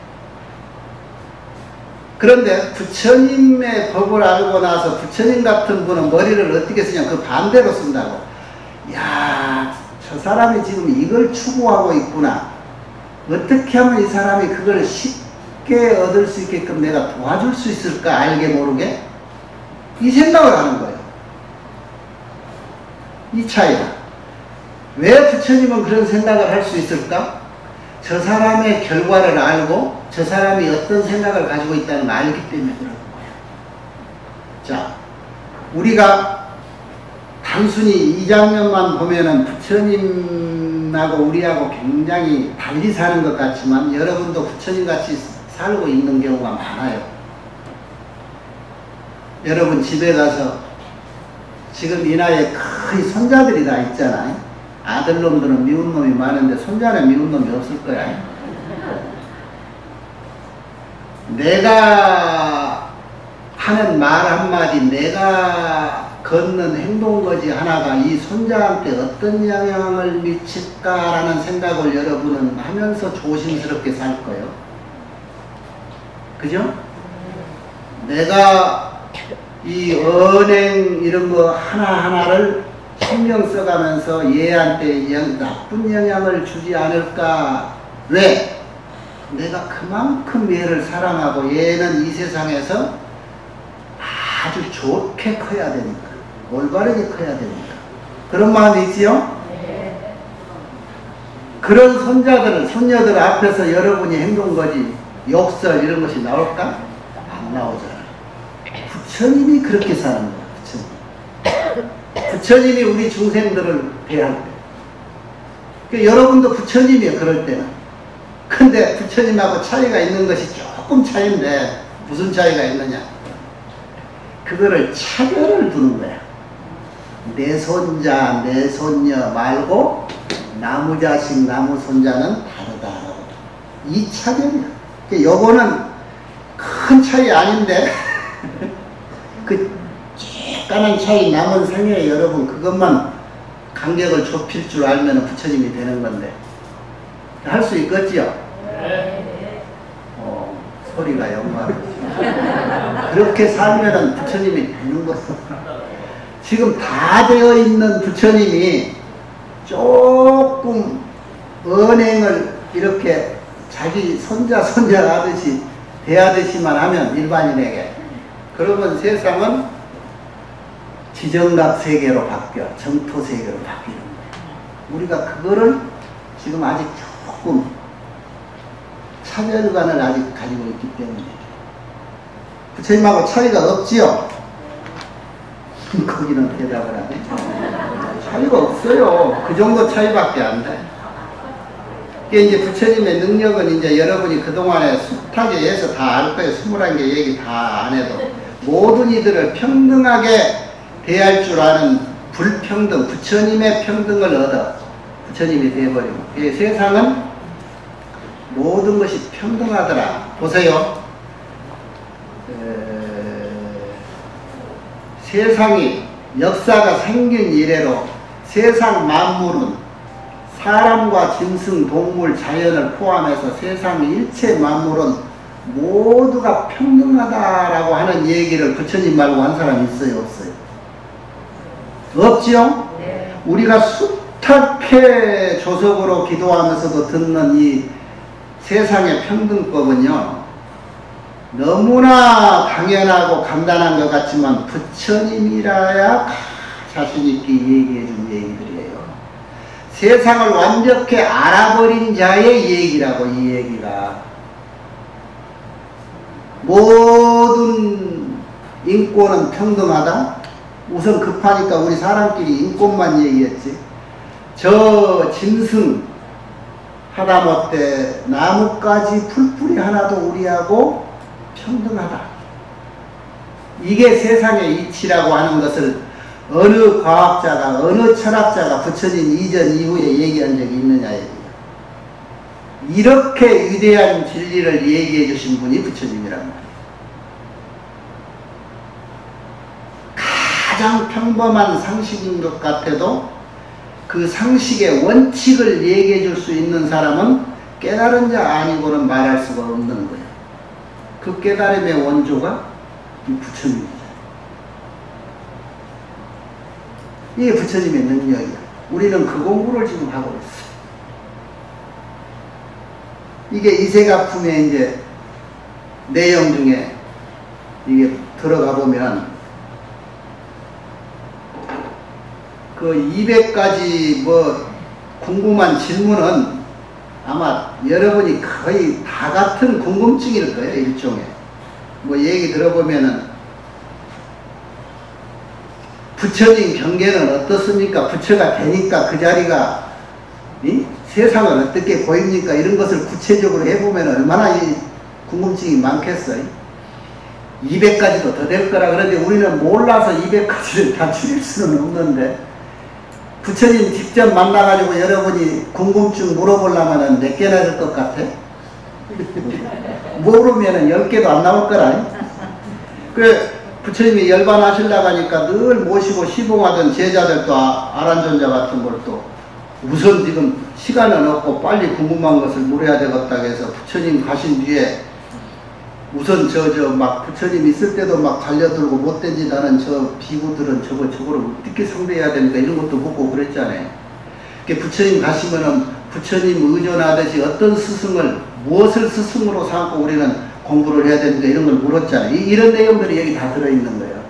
그런데 부처님의 법을 알고 나서 부처님 같은 분은 머리를 어떻게 쓰냐? 그 반대로 쓴다고. 야, 저 사람이 지금 이걸 추구하고 있구나. 어떻게 하면 이 사람이 그걸 쉽게 얻을 수 있게끔 내가 도와줄 수 있을까? 알게 모르게? 이 생각을 하는 거예요. 이 차이가. 왜 부처님은 그런 생각을 할 수 있을까? 저 사람의 결과를 알고 저 사람이 어떤 생각을 가지고 있다는 걸 알기 때문에 그런 거예요. 자, 우리가 단순히 이 장면만 보면은 부처님하고 우리하고 굉장히 달리 사는 것 같지만 여러분도 부처님같이 살고 있는 경우가 많아요. 여러분 집에 가서 지금 이 나이에 거의 손자들이 다 있잖아요. 아들놈들은 미운 놈이 많은데 손자는 미운 놈이 없을 거야. 내가 하는 말 한마디, 내가 걷는 행동거지 하나가 이 손자한테 어떤 영향을 미칠까라는 생각을 여러분은 하면서 조심스럽게 살 거예요. 그죠? 내가 이 언행 이런 거 하나하나를 신경 써가면서 얘한테 영, 나쁜 영향을 주지 않을까. 왜? 내가 그만큼 얘를 사랑하고 얘는 이 세상에서 아주 좋게 커야 되니까. 올바르게 커야 되니까. 그런 마음이 있지요? 네. 그런 손자들, 손녀들 앞에서 여러분이 행동거지, 욕설 이런 것이 나올까? 안 나오잖아. 부처님이 그렇게 사는 거야. 부처님. 부처님이 우리 중생들을 대할 때. 그러니까 여러분도 부처님이에요. 그럴 때는. 근데 부처님하고 차이가 있는 것이 조금 차이인데 무슨 차이가 있느냐? 그거를 차별을 두는 거야. 내 손자, 내 손녀 말고 나무 자식, 나무 손자는 다르다. 이 차별이야. 요거는 큰 차이 아닌데 그 쬐까는 차이 남은 생에 여러분 그것만 간격을 좁힐 줄 알면 부처님이 되는 건데 할 수 있겠지요? 네. 어, 소리가 영광. 그렇게 살면은 부처님이 되는 거죠. 지금 다 되어 있는 부처님이 조금 언행을 이렇게 자기 손자 손자 하듯이 대하듯이만 하면 일반인에게 그러면 세상은 지정각 세계로 바뀌어 정토 세계로 바뀌는 거예요. 우리가 그거를 지금 아직 조금 차별관을 아직 가지고 있기 때문에 부처님하고 차이가 없지요? 거기는 대답을 하네. 차이가 없어요. 그 정도 차이밖에 안 돼. 이게 이제 부처님의 능력은 이제 여러분이 그동안에 숱하게해서 다 알 거예요. 스물한 개 얘기 다 안 해도. 모든 이들을 평등하게 대할 줄 아는 불평등, 부처님의 평등을 얻어 부처님이 되어버리고. 이 세상은 모든 것이 평등하더라. 보세요. 에... 세상이 역사가 생긴 이래로 세상 만물은 사람과 짐승, 동물, 자연을 포함해서 세상 일체 만물은 모두가 평등하다라고 하는 얘기를 부처님 말고 한 사람이 있어요? 없어요? 없지요? 네. 우리가 숱하게 조석으로 기도하면서도 듣는 이 세상의 평등법은요, 너무나 당연하고 간단한 것 같지만 부처님이라야 자신있게 얘기해 준 얘기들이에요. 세상을 완벽히 알아버린 자의 얘기라고. 이 얘기가 모든 인권은 평등하다? 우선 급하니까 우리 사람끼리 인권만 얘기했지. 저 짐승 하다못해 나뭇가지 풀뿌리 하나도 우리하고 평등하다. 이게 세상의 이치라고 하는 것을 어느 과학자가, 어느 철학자가 부처님 이전 이후에 얘기한 적이 있느냐 얘기야. 이렇게 위대한 진리를 얘기해 주신 분이 부처님이란 말이에요. 가장 평범한 상식인 것 같아도 그 상식의 원칙을 얘기해 줄 수 있는 사람은 깨달은 자 아니고는 말할 수가 없는 거예요. 그 깨달음의 원조가 이 부처님이죠. 이게 부처님의 능력이야. 우리는 그 공부를 지금 하고 있어요. 이게 이세가품의 이제 내용 중에 이게 들어가 보면 그 이백 가지 뭐 궁금한 질문은 아마 여러분이 거의 다 같은 궁금증일 거예요. 일종의 뭐 얘기 들어보면은 부처님 경계는 어떻습니까? 부처가 되니까 그 자리가 이? 세상은 어떻게 보입니까? 이런 것을 구체적으로 해보면 얼마나 이 궁금증이 많겠어요. 이백 가지도 더 될 거라. 그런데 우리는 몰라서 이백 가지를 다 줄일 수는 없는데 부처님 직접 만나가지고 여러분이 궁금증 물어보려면 몇 개나 될 것 같아? 모르면 열 개도 안 나올 거라. 그 부처님이 열반하시려고 하니까 늘 모시고 시봉하던 제자들도 아란존자 같은 걸 또 우선 지금 시간은 없고 빨리 궁금한 것을 물어야 되겠다 해서 부처님 가신 뒤에 우선 저 저 막 부처님 있을 때도 막 달려들고 못된 짓 하는 저 비구들은 저거 저거를 어떻게 상대해야 됩니까? 이런 것도 묻고 그랬잖아요. 부처님 가시면은 부처님 의존하듯이 어떤 스승을 무엇을 스승으로 삼고 우리는 공부를 해야 되는가 이런 걸 물었잖아요. 이, 이런 내용들이 여기 다 들어있는 거예요.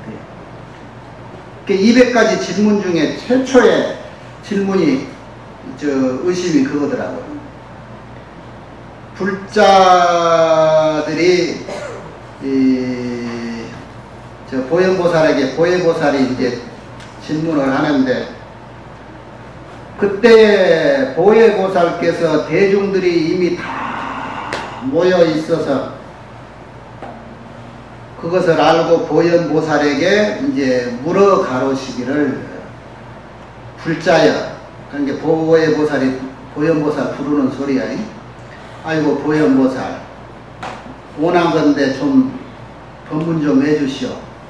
이백 가지 질문 중에 최초의 질문이 저 의심이 그거더라고요. 불자들이 이 저 보현보살에게 보혜보살이 이제 질문을 하는데 그때 보혜보살께서 대중들이 이미 다 모여 있어서 그것을 알고 보현보살에게 이제 물어 가로시기를 불자여, 그러니까 보현보살이 보현보살 부르는 소리야. 아이고 보현보살, 원한건대 좀 법문 좀 해주시오.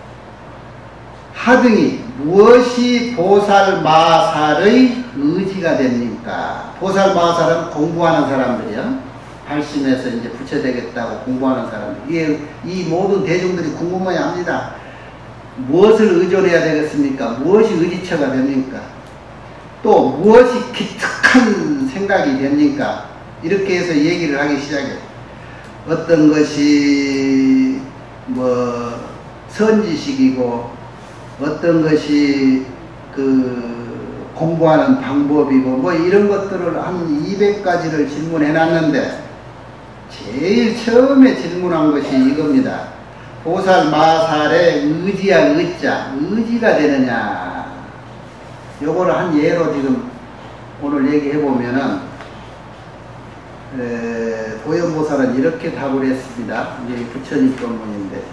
하등이 무엇이 보살마살의 의지가 됩니까? 보살마살은 공부하는 사람들이요. 발심해서 이제 부처되겠다고 공부하는 사람들. 이, 이 모든 대중들이 궁금해 합니다. 무엇을 의존해야 되겠습니까? 무엇이 의지처가 됩니까? 또 무엇이 기특한 생각이 됩니까? 이렇게 해서 얘기를 하기 시작해요. 어떤 것이 뭐 선지식이고 어떤 것이 그 공부하는 방법이고 뭐 이런 것들을 한 이백 가지를 질문해 놨는데 제일 처음에 질문한 것이 이겁니다. 보살마살에 의지할 의자, 의지가 되느냐. 요거를 한 예로 지금 오늘 얘기해 보면은 에, 보현보살은 이렇게 답을 했습니다. 이제 부처님 법문인데,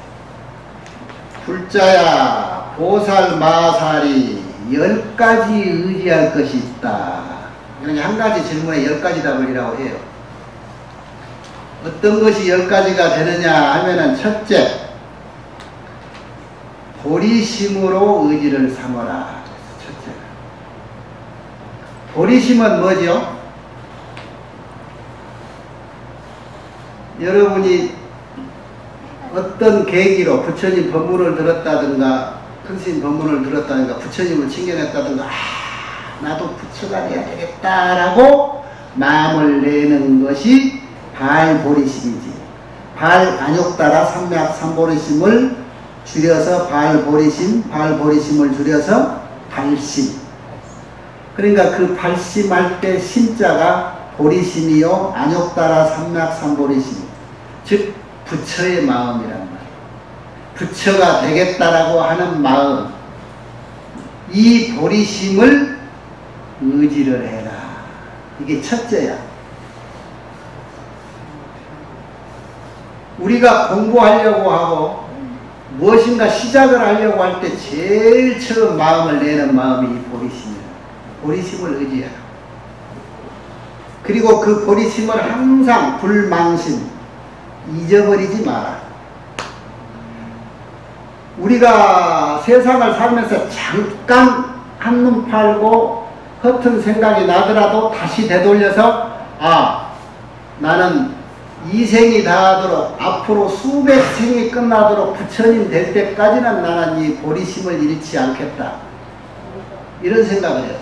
불자야 보살마살이 열 가지 의지할 것이 있다. 그러니까 한 가지 질문에 열 가지 답을 이라고 해요. 어떤 것이 열 가지가 되느냐 하면은 첫째, 보리심으로 의지를 삼어라. 첫째. 보리심은 뭐죠? 여러분이 어떤 계기로 부처님 법문을 들었다든가 큰스님 법문을 들었다든가 부처님을 칭견했다든가 아, 나도 부처가 돼야 되겠다라고 마음을 내는 것이 발보리심이지. 발안욕따라 삼맥 삼보리심을 줄여서 발보리심, 발보리심을 줄여서 발심. 그러니까 그 발심할 때 심자가 보리심이요 안욕따라 삼맥 삼보리심, 즉 부처의 마음이란 말이에요. 부처가 되겠다라고 하는 마음, 이 보리심을 의지를 해라. 이게 첫째야. 우리가 공부하려고 하고 무엇인가 시작을 하려고 할 때 제일 처음 마음을 내는 마음이 이 보리심이야. 보리심을 의지해라. 그리고 그 보리심을 항상 불망심, 잊어버리지 마라. 우리가 세상을 살면서 잠깐 한눈 팔고 허튼 생각이 나더라도 다시 되돌려서 아, 나는 이 생이 다하도록 앞으로 수백 생이 끝나도록 부처님 될 때까지는 나는 이 보리심을 잃지 않겠다. 이런 생각을 해요.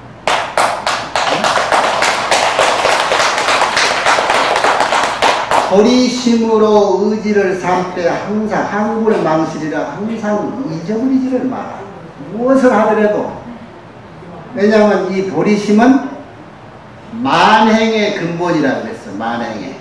보리심으로 의지를 삼 때 항상 항불망실이라 항상 잊어버리지를 마라. 무엇을 하더라도. 왜냐하면 이 보리심은 만행의 근본이라고 그랬어. 만행의.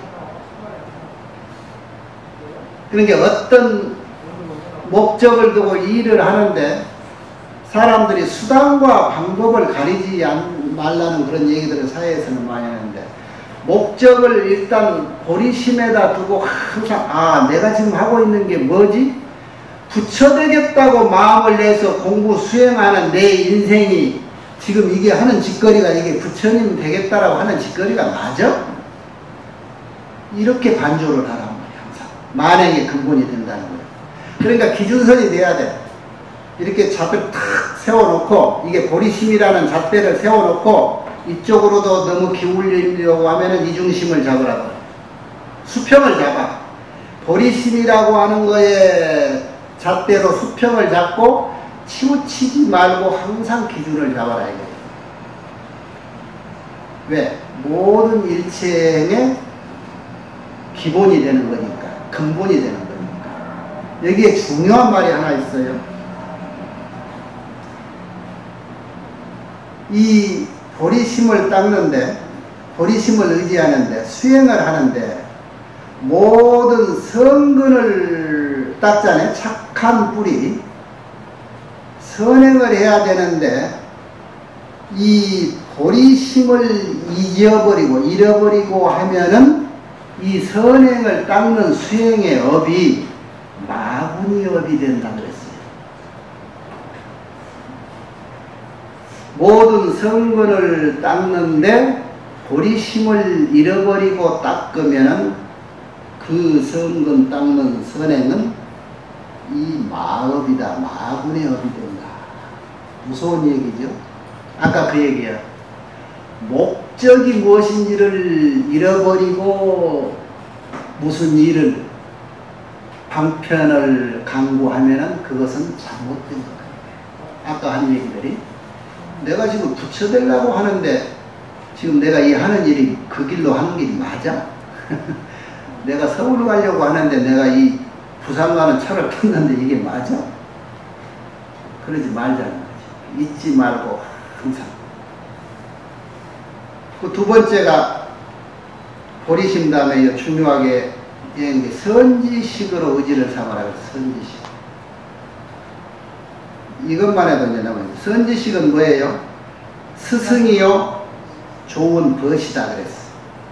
그러니까 어떤 목적을 두고 일을 하는데 사람들이 수단과 방법을 가리지 말라는 그런 얘기들을 사회에서는 많이 하는데, 목적을 일단 보리심에다 두고 항상 아 내가 지금 하고 있는 게 뭐지? 부처 되겠다고 마음을 내서 공부 수행하는 내 인생이 지금 이게 하는 짓거리가 이게 부처님 되겠다라고 하는 짓거리가 맞아? 이렇게 반조를 하란 말이야. 항상 만행의 근본이 된다는 거예요. 그러니까 기준선이 돼야 돼. 이렇게 잣대를 탁 세워놓고, 이게 보리심이라는 잣대를 세워놓고 이쪽으로도 너무 기울이려고 하면은 이중심을 잡으라고. 수평을 잡아. 보리심이라고 하는 거에 잣대로 수평을 잡고 치우치지 말고 항상 기준을 잡아라 이거예요. 왜? 모든 일체행의 기본이 되는 거니까, 근본이 되는 거니까. 여기에 중요한 말이 하나 있어요. 이 보리심을 닦는데, 보리심을 의지하는데, 수행을 하는데 모든 성근을 닦잖아요. 착한 뿌리 선행을 해야 되는데 이 보리심을 잊어버리고 잃어버리고 하면은 이 선행을 닦는 수행의 업이 마군이 업이 된다 그랬어요. 모든 성근을 닦는데 보리심을 잃어버리고 닦으면은 그 성근 닦는 선행은 이 마업이다. 마군의 업이 된다. 무서운 얘기죠. 아까 그 얘기야. 목적이 무엇인지를 잃어버리고 무슨 일을 방편을 강구하면은 그것은 잘못된 거다. 아까 한 얘기들이 내가 지금 부처되려고 하는데 지금 내가 이 하는 일이 그 길로 하는 길이 맞아? 내가 서울 가려고 하는데 내가 이 부산 가는 차를 탔는데 이게 맞아? 그러지 말자는 거지. 잊지 말고 항상. 그 두 번째가 보리심 다음에 중요하게 선지식으로 의지를 삼아라. 선지식. 이것만 해도 이제 나머지. 선지식은 뭐예요? 스승이요 좋은 벗이다 그랬어.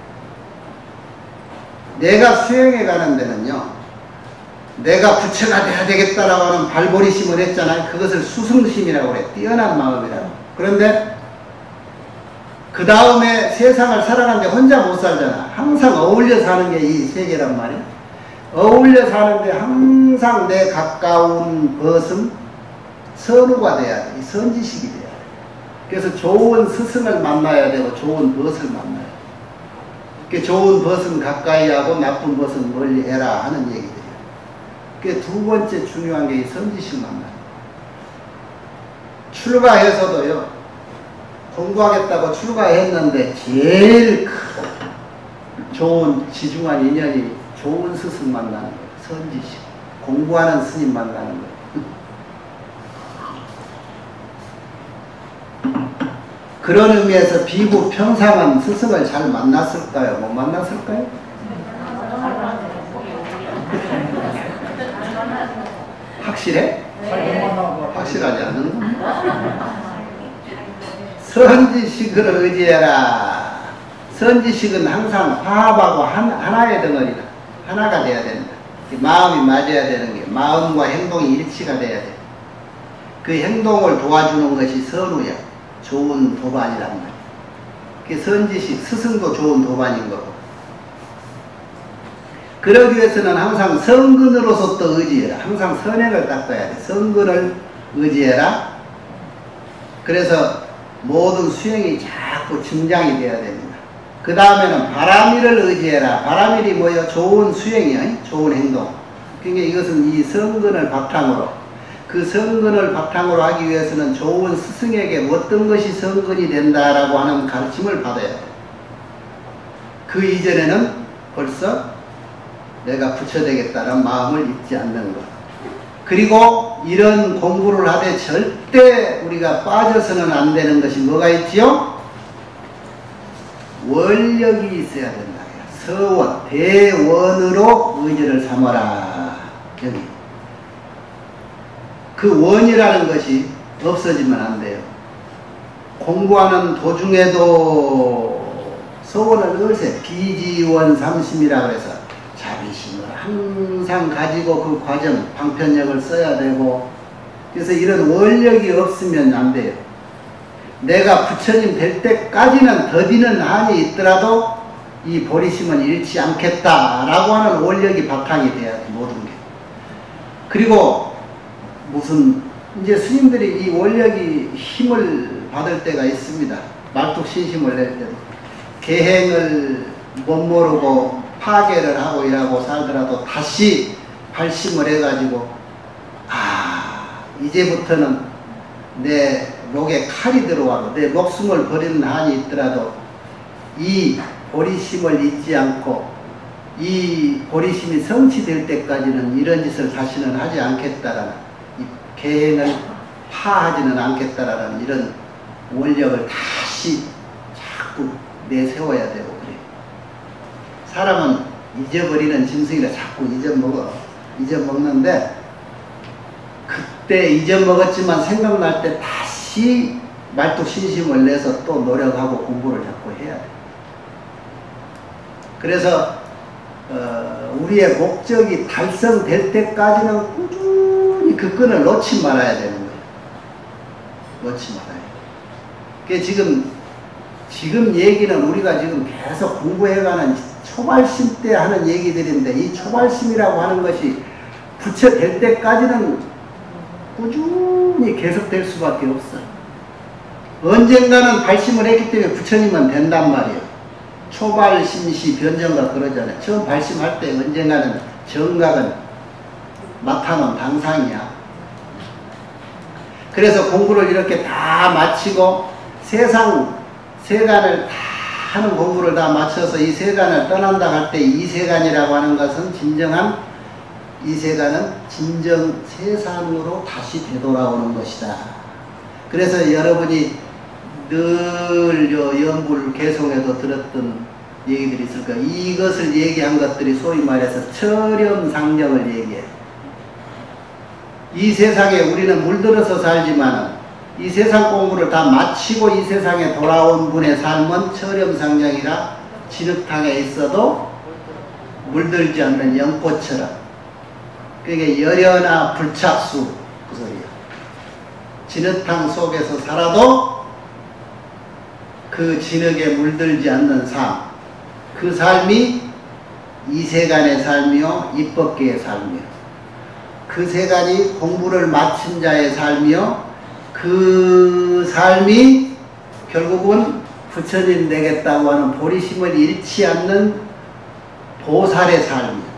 내가 수행해 가는 데는요, 내가 부처가 돼야 되겠다라고 하는 발보리심을 했잖아요. 그것을 수승심이라고 그래. 뛰어난 마음이라고. 그런데 그 다음에 세상을 살아가는데 혼자 못 살잖아. 항상 어울려 사는 게 이 세계란 말이야. 어울려 사는데 항상 내 가까운 벗은 선우가 돼야 돼. 이 선지식이 돼야 돼. 그래서 좋은 스승을 만나야 되고 좋은 벗을 만나야 돼. 그 좋은 벗은 가까이 하고 나쁜 벗은 멀리 해라 하는 얘기들이야. 그 두 번째 중요한 게 이 선지식 만나. 출가해서도요, 공부하겠다고 출가했는데 제일 크고 좋은 지중한 인연이 좋은 스승 만나는 거예요. 선지식. 공부하는 스님 만나는 거예요. 그런 의미에서 비구 평상은 스승을 잘 만났을까요? 못 만났을까요? 확실해? 확실하지 않은 거? 선지식을 의지해라. 선지식은 항상 화합하고 한, 하나의 덩어리다. 하나가 돼야 된다. 마음이 맞아야 되는 게, 마음과 행동이 일치가 돼야 돼. 그 행동을 도와주는 것이 선우야. 좋은 도반이란 말이야. 그 선지식, 스승도 좋은 도반인 거고. 그러기 위해서는 항상 성근으로서 또 의지해라. 항상 선행을 닦아야 돼. 성근을 의지해라. 그래서 모든 수행이 자꾸 증장이 돼야 됩니다. 그 다음에는 바라미를 의지해라. 바라밀이 뭐예요? 좋은 수행이요. 좋은 행동. 그러니까 이것은 이 성근을 바탕으로, 그 성근을 바탕으로 하기 위해서는 좋은 스승에게 어떤 것이 성근이 된다라고 하는 가르침을 받아야 돼요. 그 이전에는 벌써 내가 부처되겠다는 마음을 잊지 않는 것. 그리고 이런 공부를 하되 절대 우리가 빠져서는 안 되는 것이 뭐가 있지요? 원력이 있어야 된다. 서원, 대원으로 의지를 삼아라. 여기. 그 원이라는 것이 없어지면 안 돼요. 공부하는 도중에도 서원을 늘세 비지원 삼심이라 그래서 자비심을 항상 가지고 그 과정, 방편력을 써야 되고, 그래서 이런 원력이 없으면 안 돼요. 내가 부처님 될 때까지는 더디는 한이 있더라도 이 보리심은 잃지 않겠다라고 하는 원력이 바탕이 돼야 돼, 모든 게. 그리고 무슨 이제 스님들이 이 원력이 힘을 받을 때가 있습니다. 말뚝신심을 낼 때도 계행을 못 모르고 파괴를 하고 일하고 살더라도 다시 발심을 해가지고 아 이제부터는 내 목에 칼이 들어와도 내 목숨을 버리는 한이 있더라도 이 보리심을 잊지 않고 이 보리심이 성취될 때까지는 이런 짓을 다시는 하지 않겠다라는, 이 계행을 파하지는 않겠다라는 이런 원력을 다시 자꾸 내세워야 되고 그래. 사람은 잊어버리는 짐승이라 자꾸 잊어먹어. 잊어먹는데 그때 잊어먹었지만 생각날 때 다시 말뚝신심을 내서 또 노력하고 공부를 자꾸 해야 돼. 그래서 어, 우리의 목적이 달성될 때까지는 꾸준히 그 끈을 놓지 말아야 되는 거예요. 놓지 말아야 돼요. 그게 지금 지금 얘기는 우리가 지금 계속 공부해가는 초발심 때 하는 얘기들인데, 이 초발심이라고 하는 것이 부처될 때까지는 꾸준히 계속될 수밖에 없어요. 언젠가는 발심을 했기 때문에 부처님은 된단 말이에요. 초발심시 변정가 그러잖아요. 처음 발심할 때 언젠가는 정각은 나타난 당상이야. 그래서 공부를 이렇게 다 마치고 세상 세간을 다 하는 공부를 다 마쳐서 이 세간을 떠난다 할 때 이 세간이라고 하는 것은 진정한 이 세간은 진정 세상으로 다시 되돌아오는 것이다. 그래서 여러분이 늘 연불 개송에도 들었던 얘기들이 있을 거예요. 이것을 얘기한 것들이 소위 말해서 철염상정을 얘기해요. 이 세상에 우리는 물들어서 살지만 이 세상 공부를 다 마치고 이 세상에 돌아온 분의 삶은 철염상정이라 진흙탕에 있어도 물들지 않는 연꽃처럼, 그게 열연화 불착수 그 소리예요. 진흙탕 속에서 살아도 그 진흙에 물들지 않는 삶, 그 삶이 이 세간의 삶이요 입법계의 삶이요, 그 세간이 공부를 마친 자의 삶이요, 그 삶이 결국은 부처님 되겠다고 하는 보리심을 잃지 않는 보살의 삶이요.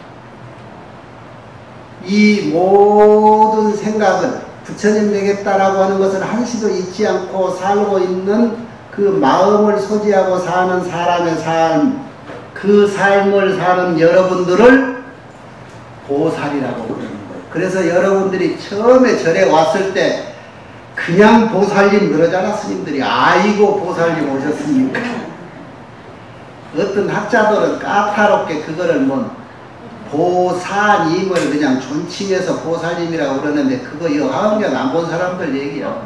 이 모든 생각은 부처님 되겠다라고 하는 것을 한시도 잊지 않고 살고 있는 그 마음을 소지하고 사는 사람의 삶, 그 삶을 사는 여러분들을 보살이라고 부르는 거예요. 그래서 여러분들이 처음에 절에 왔을 때 그냥 보살님 그러잖아. 스님들이 아이고 보살님 오셨습니까? 어떤 학자들은 까다롭게 그거를 뭐 보사님을 그냥 존칭해서 보살님이라고 그러는데, 그거 여하은경 안 본 사람들 얘기야.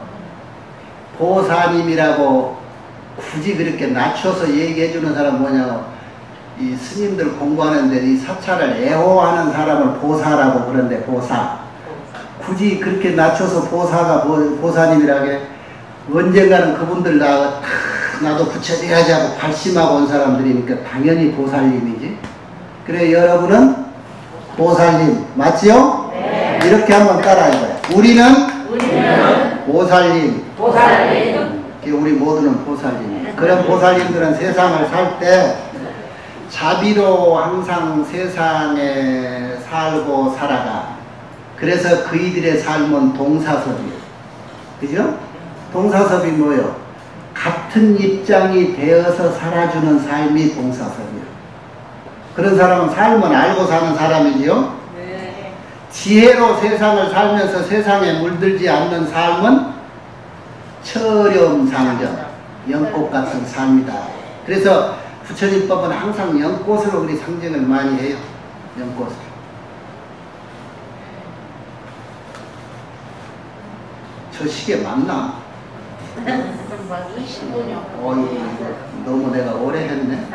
보사님이라고 굳이 그렇게 낮춰서 얘기해 주는 사람 뭐냐고, 이 스님들 공부하는데 이 사찰을 애호하는 사람을 보사라고 그러는데, 보사. 굳이 그렇게 낮춰서 보사가 보, 보사님이라고 해. 언젠가는 그분들 나, 나도 부처돼야지 하고 발심하고 온 사람들이니까 당연히 보살님이지. 그래, 여러분은 보살님 맞지요? 네. 이렇게 한번 따라해봐요. 우리는, 우리는 보살님. 보살님. 우리 모두는 보살님. 그런 보살님들은 세상을 살 때 자비로 항상 세상에 살고 살아가. 그래서 그이들의 삶은 동사섭이에요. 그죠? 동사섭이 뭐예요? 같은 입장이 되어서 살아주는 삶이 동사섭이에요. 그런 사람은 삶은 알고 사는 사람이지요. 네. 지혜로 세상을 살면서 세상에 물들지 않는 삶은 철염상정, 연꽃 같은 삶이다. 그래서 부처님법은 항상 연꽃으로 우리 상징을 많이 해요. 연꽃으로. 저 시계 맞나? 이십오 년. 어이, 너무 내가 오래 했네.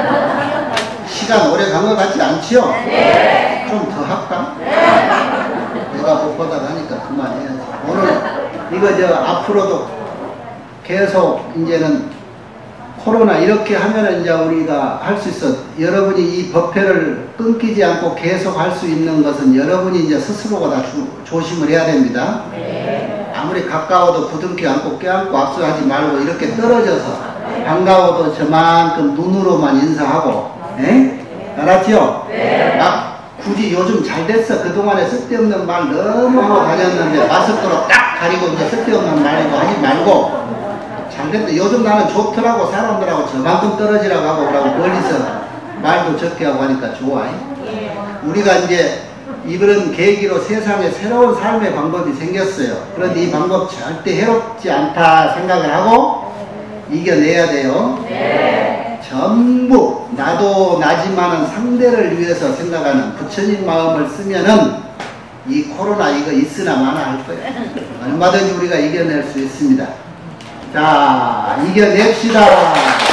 시간 오래 간 것 같지 않지요? 네. 좀 더 할까? 네. 내가 못 보다 가니까 그만해야지. 오늘 이거 저 앞으로도 계속 이제는 코로나 이렇게 하면은 이제 우리가 할 수 있어. 여러분이 이 법회를 끊기지 않고 계속 할 수 있는 것은 여러분이 이제 스스로가 다 주, 조심을 해야 됩니다. 네. 아무리 가까워도 부둥켜 안고 껴안고 악수하지 말고 이렇게 떨어져서, 반가워도 저만큼 눈으로만 인사하고, 에? 알았죠? 네. 막 굳이 요즘 잘 됐어. 그동안에 쓸데없는 말 너무 하고 다녔는데 마스크로 딱 가리고 이제 쓸데없는 말이고 하지 말고, 잘 됐다. 요즘 나는 좋더라고. 사람들하고 저만큼 떨어지라고 하고 그러고 멀리서 말도 적게 하고 하니까 좋아. 우리가 이제 이런 계기로 세상에 새로운 삶의 방법이 생겼어요. 그런데 이 방법 절대 해롭지 않다 생각을 하고 이겨내야 돼요. 네. 전부 나도 나지만은 상대를 위해서 생각하는 부처님 마음을 쓰면은 이 코로나 이거 있으나 마나 할 거예요. 얼마든지 우리가 이겨낼 수 있습니다. 자, 이겨냅시다.